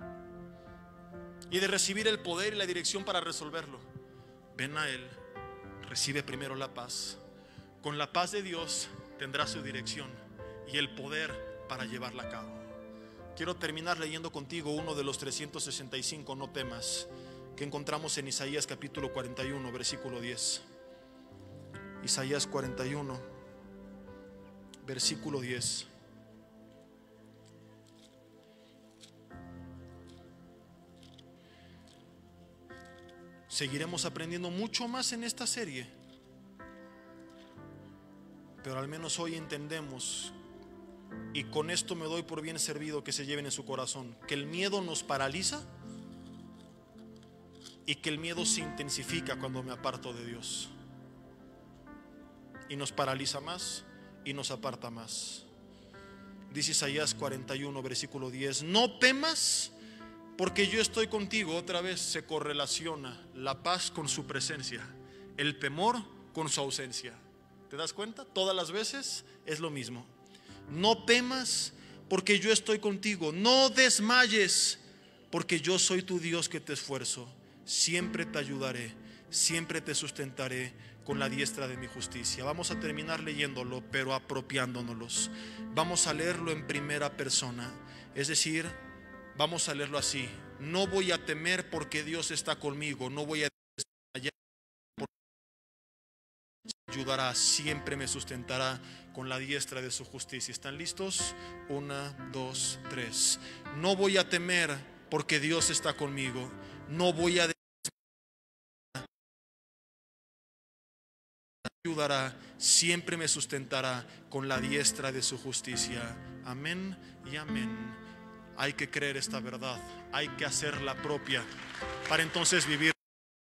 E: y de recibir el poder y la dirección para resolverlo, ven a Él, recibe primero la paz. Con la paz de Dios tendrás su dirección y el poder para llevarla a cabo. Quiero terminar leyendo contigo uno de los trescientos sesenta y cinco no temas que encontramos en Isaías capítulo cuarenta y uno, versículo diez. Isaías cuarenta y uno, versículo diez. Seguiremos aprendiendo mucho más en esta serie, pero al menos hoy entendemos, y con esto me doy por bien servido, que se lleven en su corazón, que el miedo nos paraliza y que el miedo se intensifica cuando me aparto de Dios, y nos paraliza más y nos aparta más. Dice Isaías cuarenta y uno, versículo diez: no temas, porque yo estoy contigo. Otra vez se correlaciona la paz con su presencia, el temor con su ausencia. ¿Te das cuenta? Todas las veces es lo mismo. No temas, porque yo estoy contigo. No desmayes, porque yo soy tu Dios que te esfuerzo. Siempre te ayudaré, siempre te sustentaré con la diestra de mi justicia. Vamos a terminar leyéndolo, pero apropiándonos. Vamos a leerlo en primera persona. Es decir, vamos a leerlo así: no voy a temer porque Dios está conmigo. No voy a desmayar porque me ayudará, siempre me sustentará con la diestra de su justicia. ¿Están listos? Una, dos, tres. No voy a temer porque Dios está conmigo. No voy a desmayar, ayudará, siempre me sustentará con la diestra de su justicia. Amén y amén. Hay que creer esta verdad, hay que hacerla propia para entonces vivir.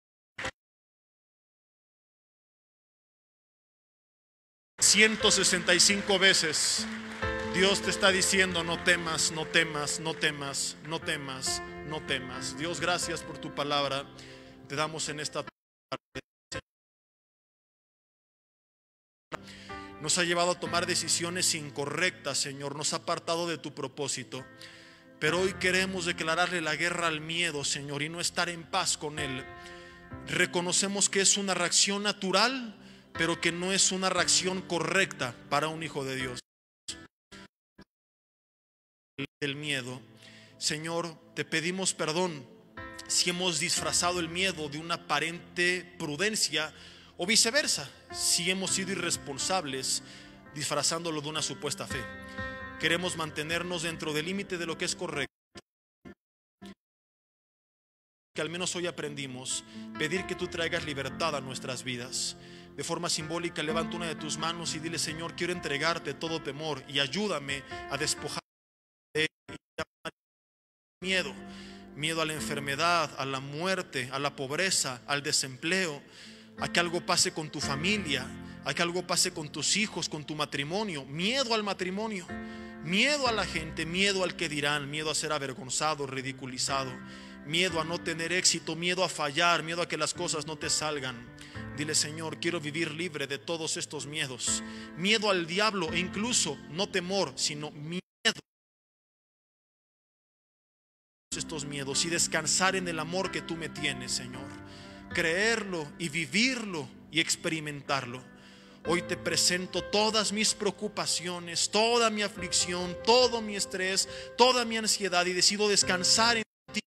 E: ciento sesenta y cinco veces Dios te está diciendo: no temas, no temas, no temas, no temas, no temas. Dios, gracias por tu palabra. Te damos en esta tarde. Nos ha llevado a tomar decisiones incorrectas, Señor. Nos ha apartado de tu propósito. Pero hoy queremos declararle la guerra al miedo, Señor, y no estar en paz con él. Reconocemos que es una reacción natural, pero que no es una reacción correcta para un hijo de Dios. El miedo, Señor, te pedimos perdón si hemos disfrazado el miedo de una aparente prudencia, o viceversa, si hemos sido irresponsables disfrazándolo de una supuesta fe. Queremos mantenernos dentro del límite de lo que es correcto. Que al menos hoy aprendimos, pedir que tú traigas libertad a nuestras vidas. De forma simbólica, levanta una de tus manos y dile: Señor, quiero entregarte todo temor y ayúdame a despojar de miedo. Miedo a la enfermedad, a la muerte, a la pobreza, al desempleo, a que algo pase con tu familia, a que algo pase con tus hijos, con tu matrimonio. Miedo al matrimonio, miedo a la gente, miedo al que dirán, miedo a ser avergonzado, ridiculizado, miedo a no tener éxito, miedo a fallar, miedo a que las cosas no te salgan. Dile: Señor, quiero vivir libre de todos estos miedos. Miedo al diablo, e incluso no temor, sino miedo. Estos miedos y descansar en el amor que tú me tienes, Señor. Creerlo y vivirlo y experimentarlo. Hoy te presento todas mis preocupaciones, toda mi aflicción, todo mi estrés, toda mi ansiedad, y decido descansar en ti.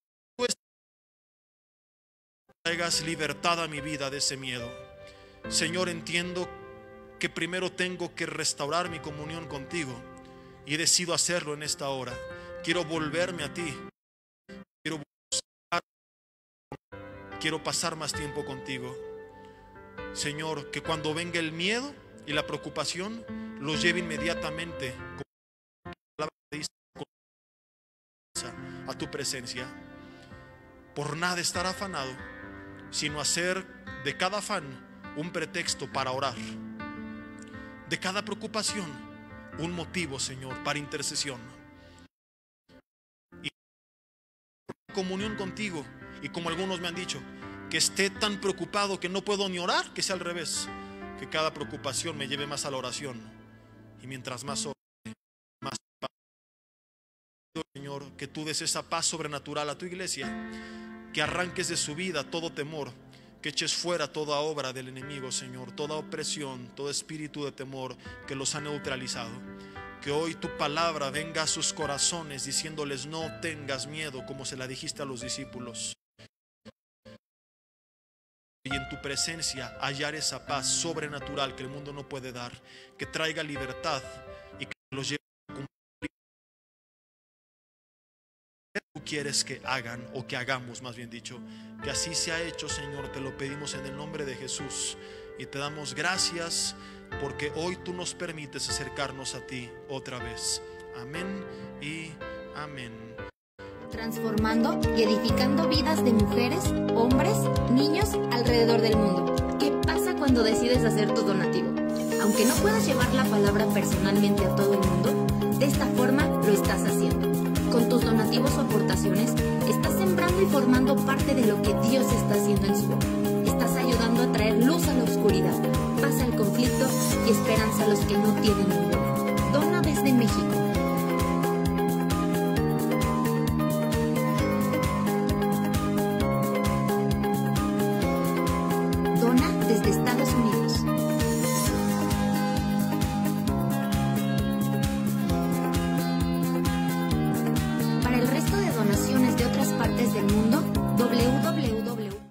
E: Traigas libertad a mi vida de ese miedo. Señor, entiendo que primero tengo que restaurar mi comunión contigo, y decido hacerlo en esta hora. Quiero volverme a ti. Quiero buscar, quiero pasar más tiempo contigo. Señor, que cuando venga el miedo y la preocupación, los lleve inmediatamente a tu presencia. Por nada estar afanado, sino hacer de cada afán un pretexto para orar, de cada preocupación un motivo, Señor, para intercesión. Y comunión contigo. Y como algunos me han dicho, que esté tan preocupado que no puedo ni orar, que sea al revés, que cada preocupación me lleve más a la oración, y mientras más ore, más paz. Señor, que tú des esa paz sobrenatural a tu iglesia, que arranques de su vida todo temor, que eches fuera toda obra del enemigo, Señor, toda opresión, todo espíritu de temor que los ha neutralizado. Que hoy tu palabra venga a sus corazones diciéndoles: no tengas miedo, como se la dijiste a los discípulos. Y en tu presencia hallar esa paz sobrenatural que el mundo no puede dar, que traiga libertad y que los lleve a cumplir lo que tú quieres que hagan, o que hagamos, más bien dicho. Que así se ha hecho, Señor, te lo pedimos en el nombre de Jesús, y te damos gracias porque hoy tú nos permites acercarnos a ti otra vez. Amén y amén.
H: Transformando y edificando vidas de mujeres, hombres, niños alrededor del mundo. ¿Qué pasa cuando decides hacer tu donativo? Aunque no puedas llevar la palabra personalmente a todo el mundo, de esta forma lo estás haciendo. Con tus donativos o aportaciones, estás sembrando y formando parte de lo que Dios está haciendo en su obra. Estás ayudando a traer luz a la oscuridad, paz al conflicto y esperanza a los que no tienen ninguna. Dona desde México. Desde Estados Unidos. Para el resto de donaciones de otras partes del mundo, doble u doble u doble u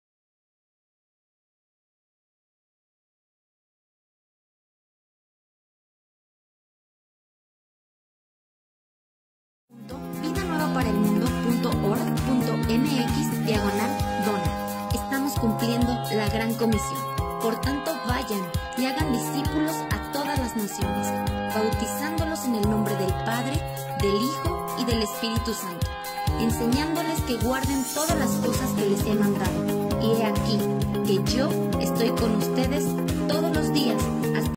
H: punto vida nueva para el mundo punto org punto m x diagonal dona. Estamos cumpliendo la gran comisión. Por tanto, vayan y hagan discípulos a todas las naciones, bautizándolos en el nombre del Padre, del Hijo y del Espíritu Santo, enseñándoles que guarden todas las cosas que les he mandado. Y he aquí que yo estoy con ustedes todos los días hasta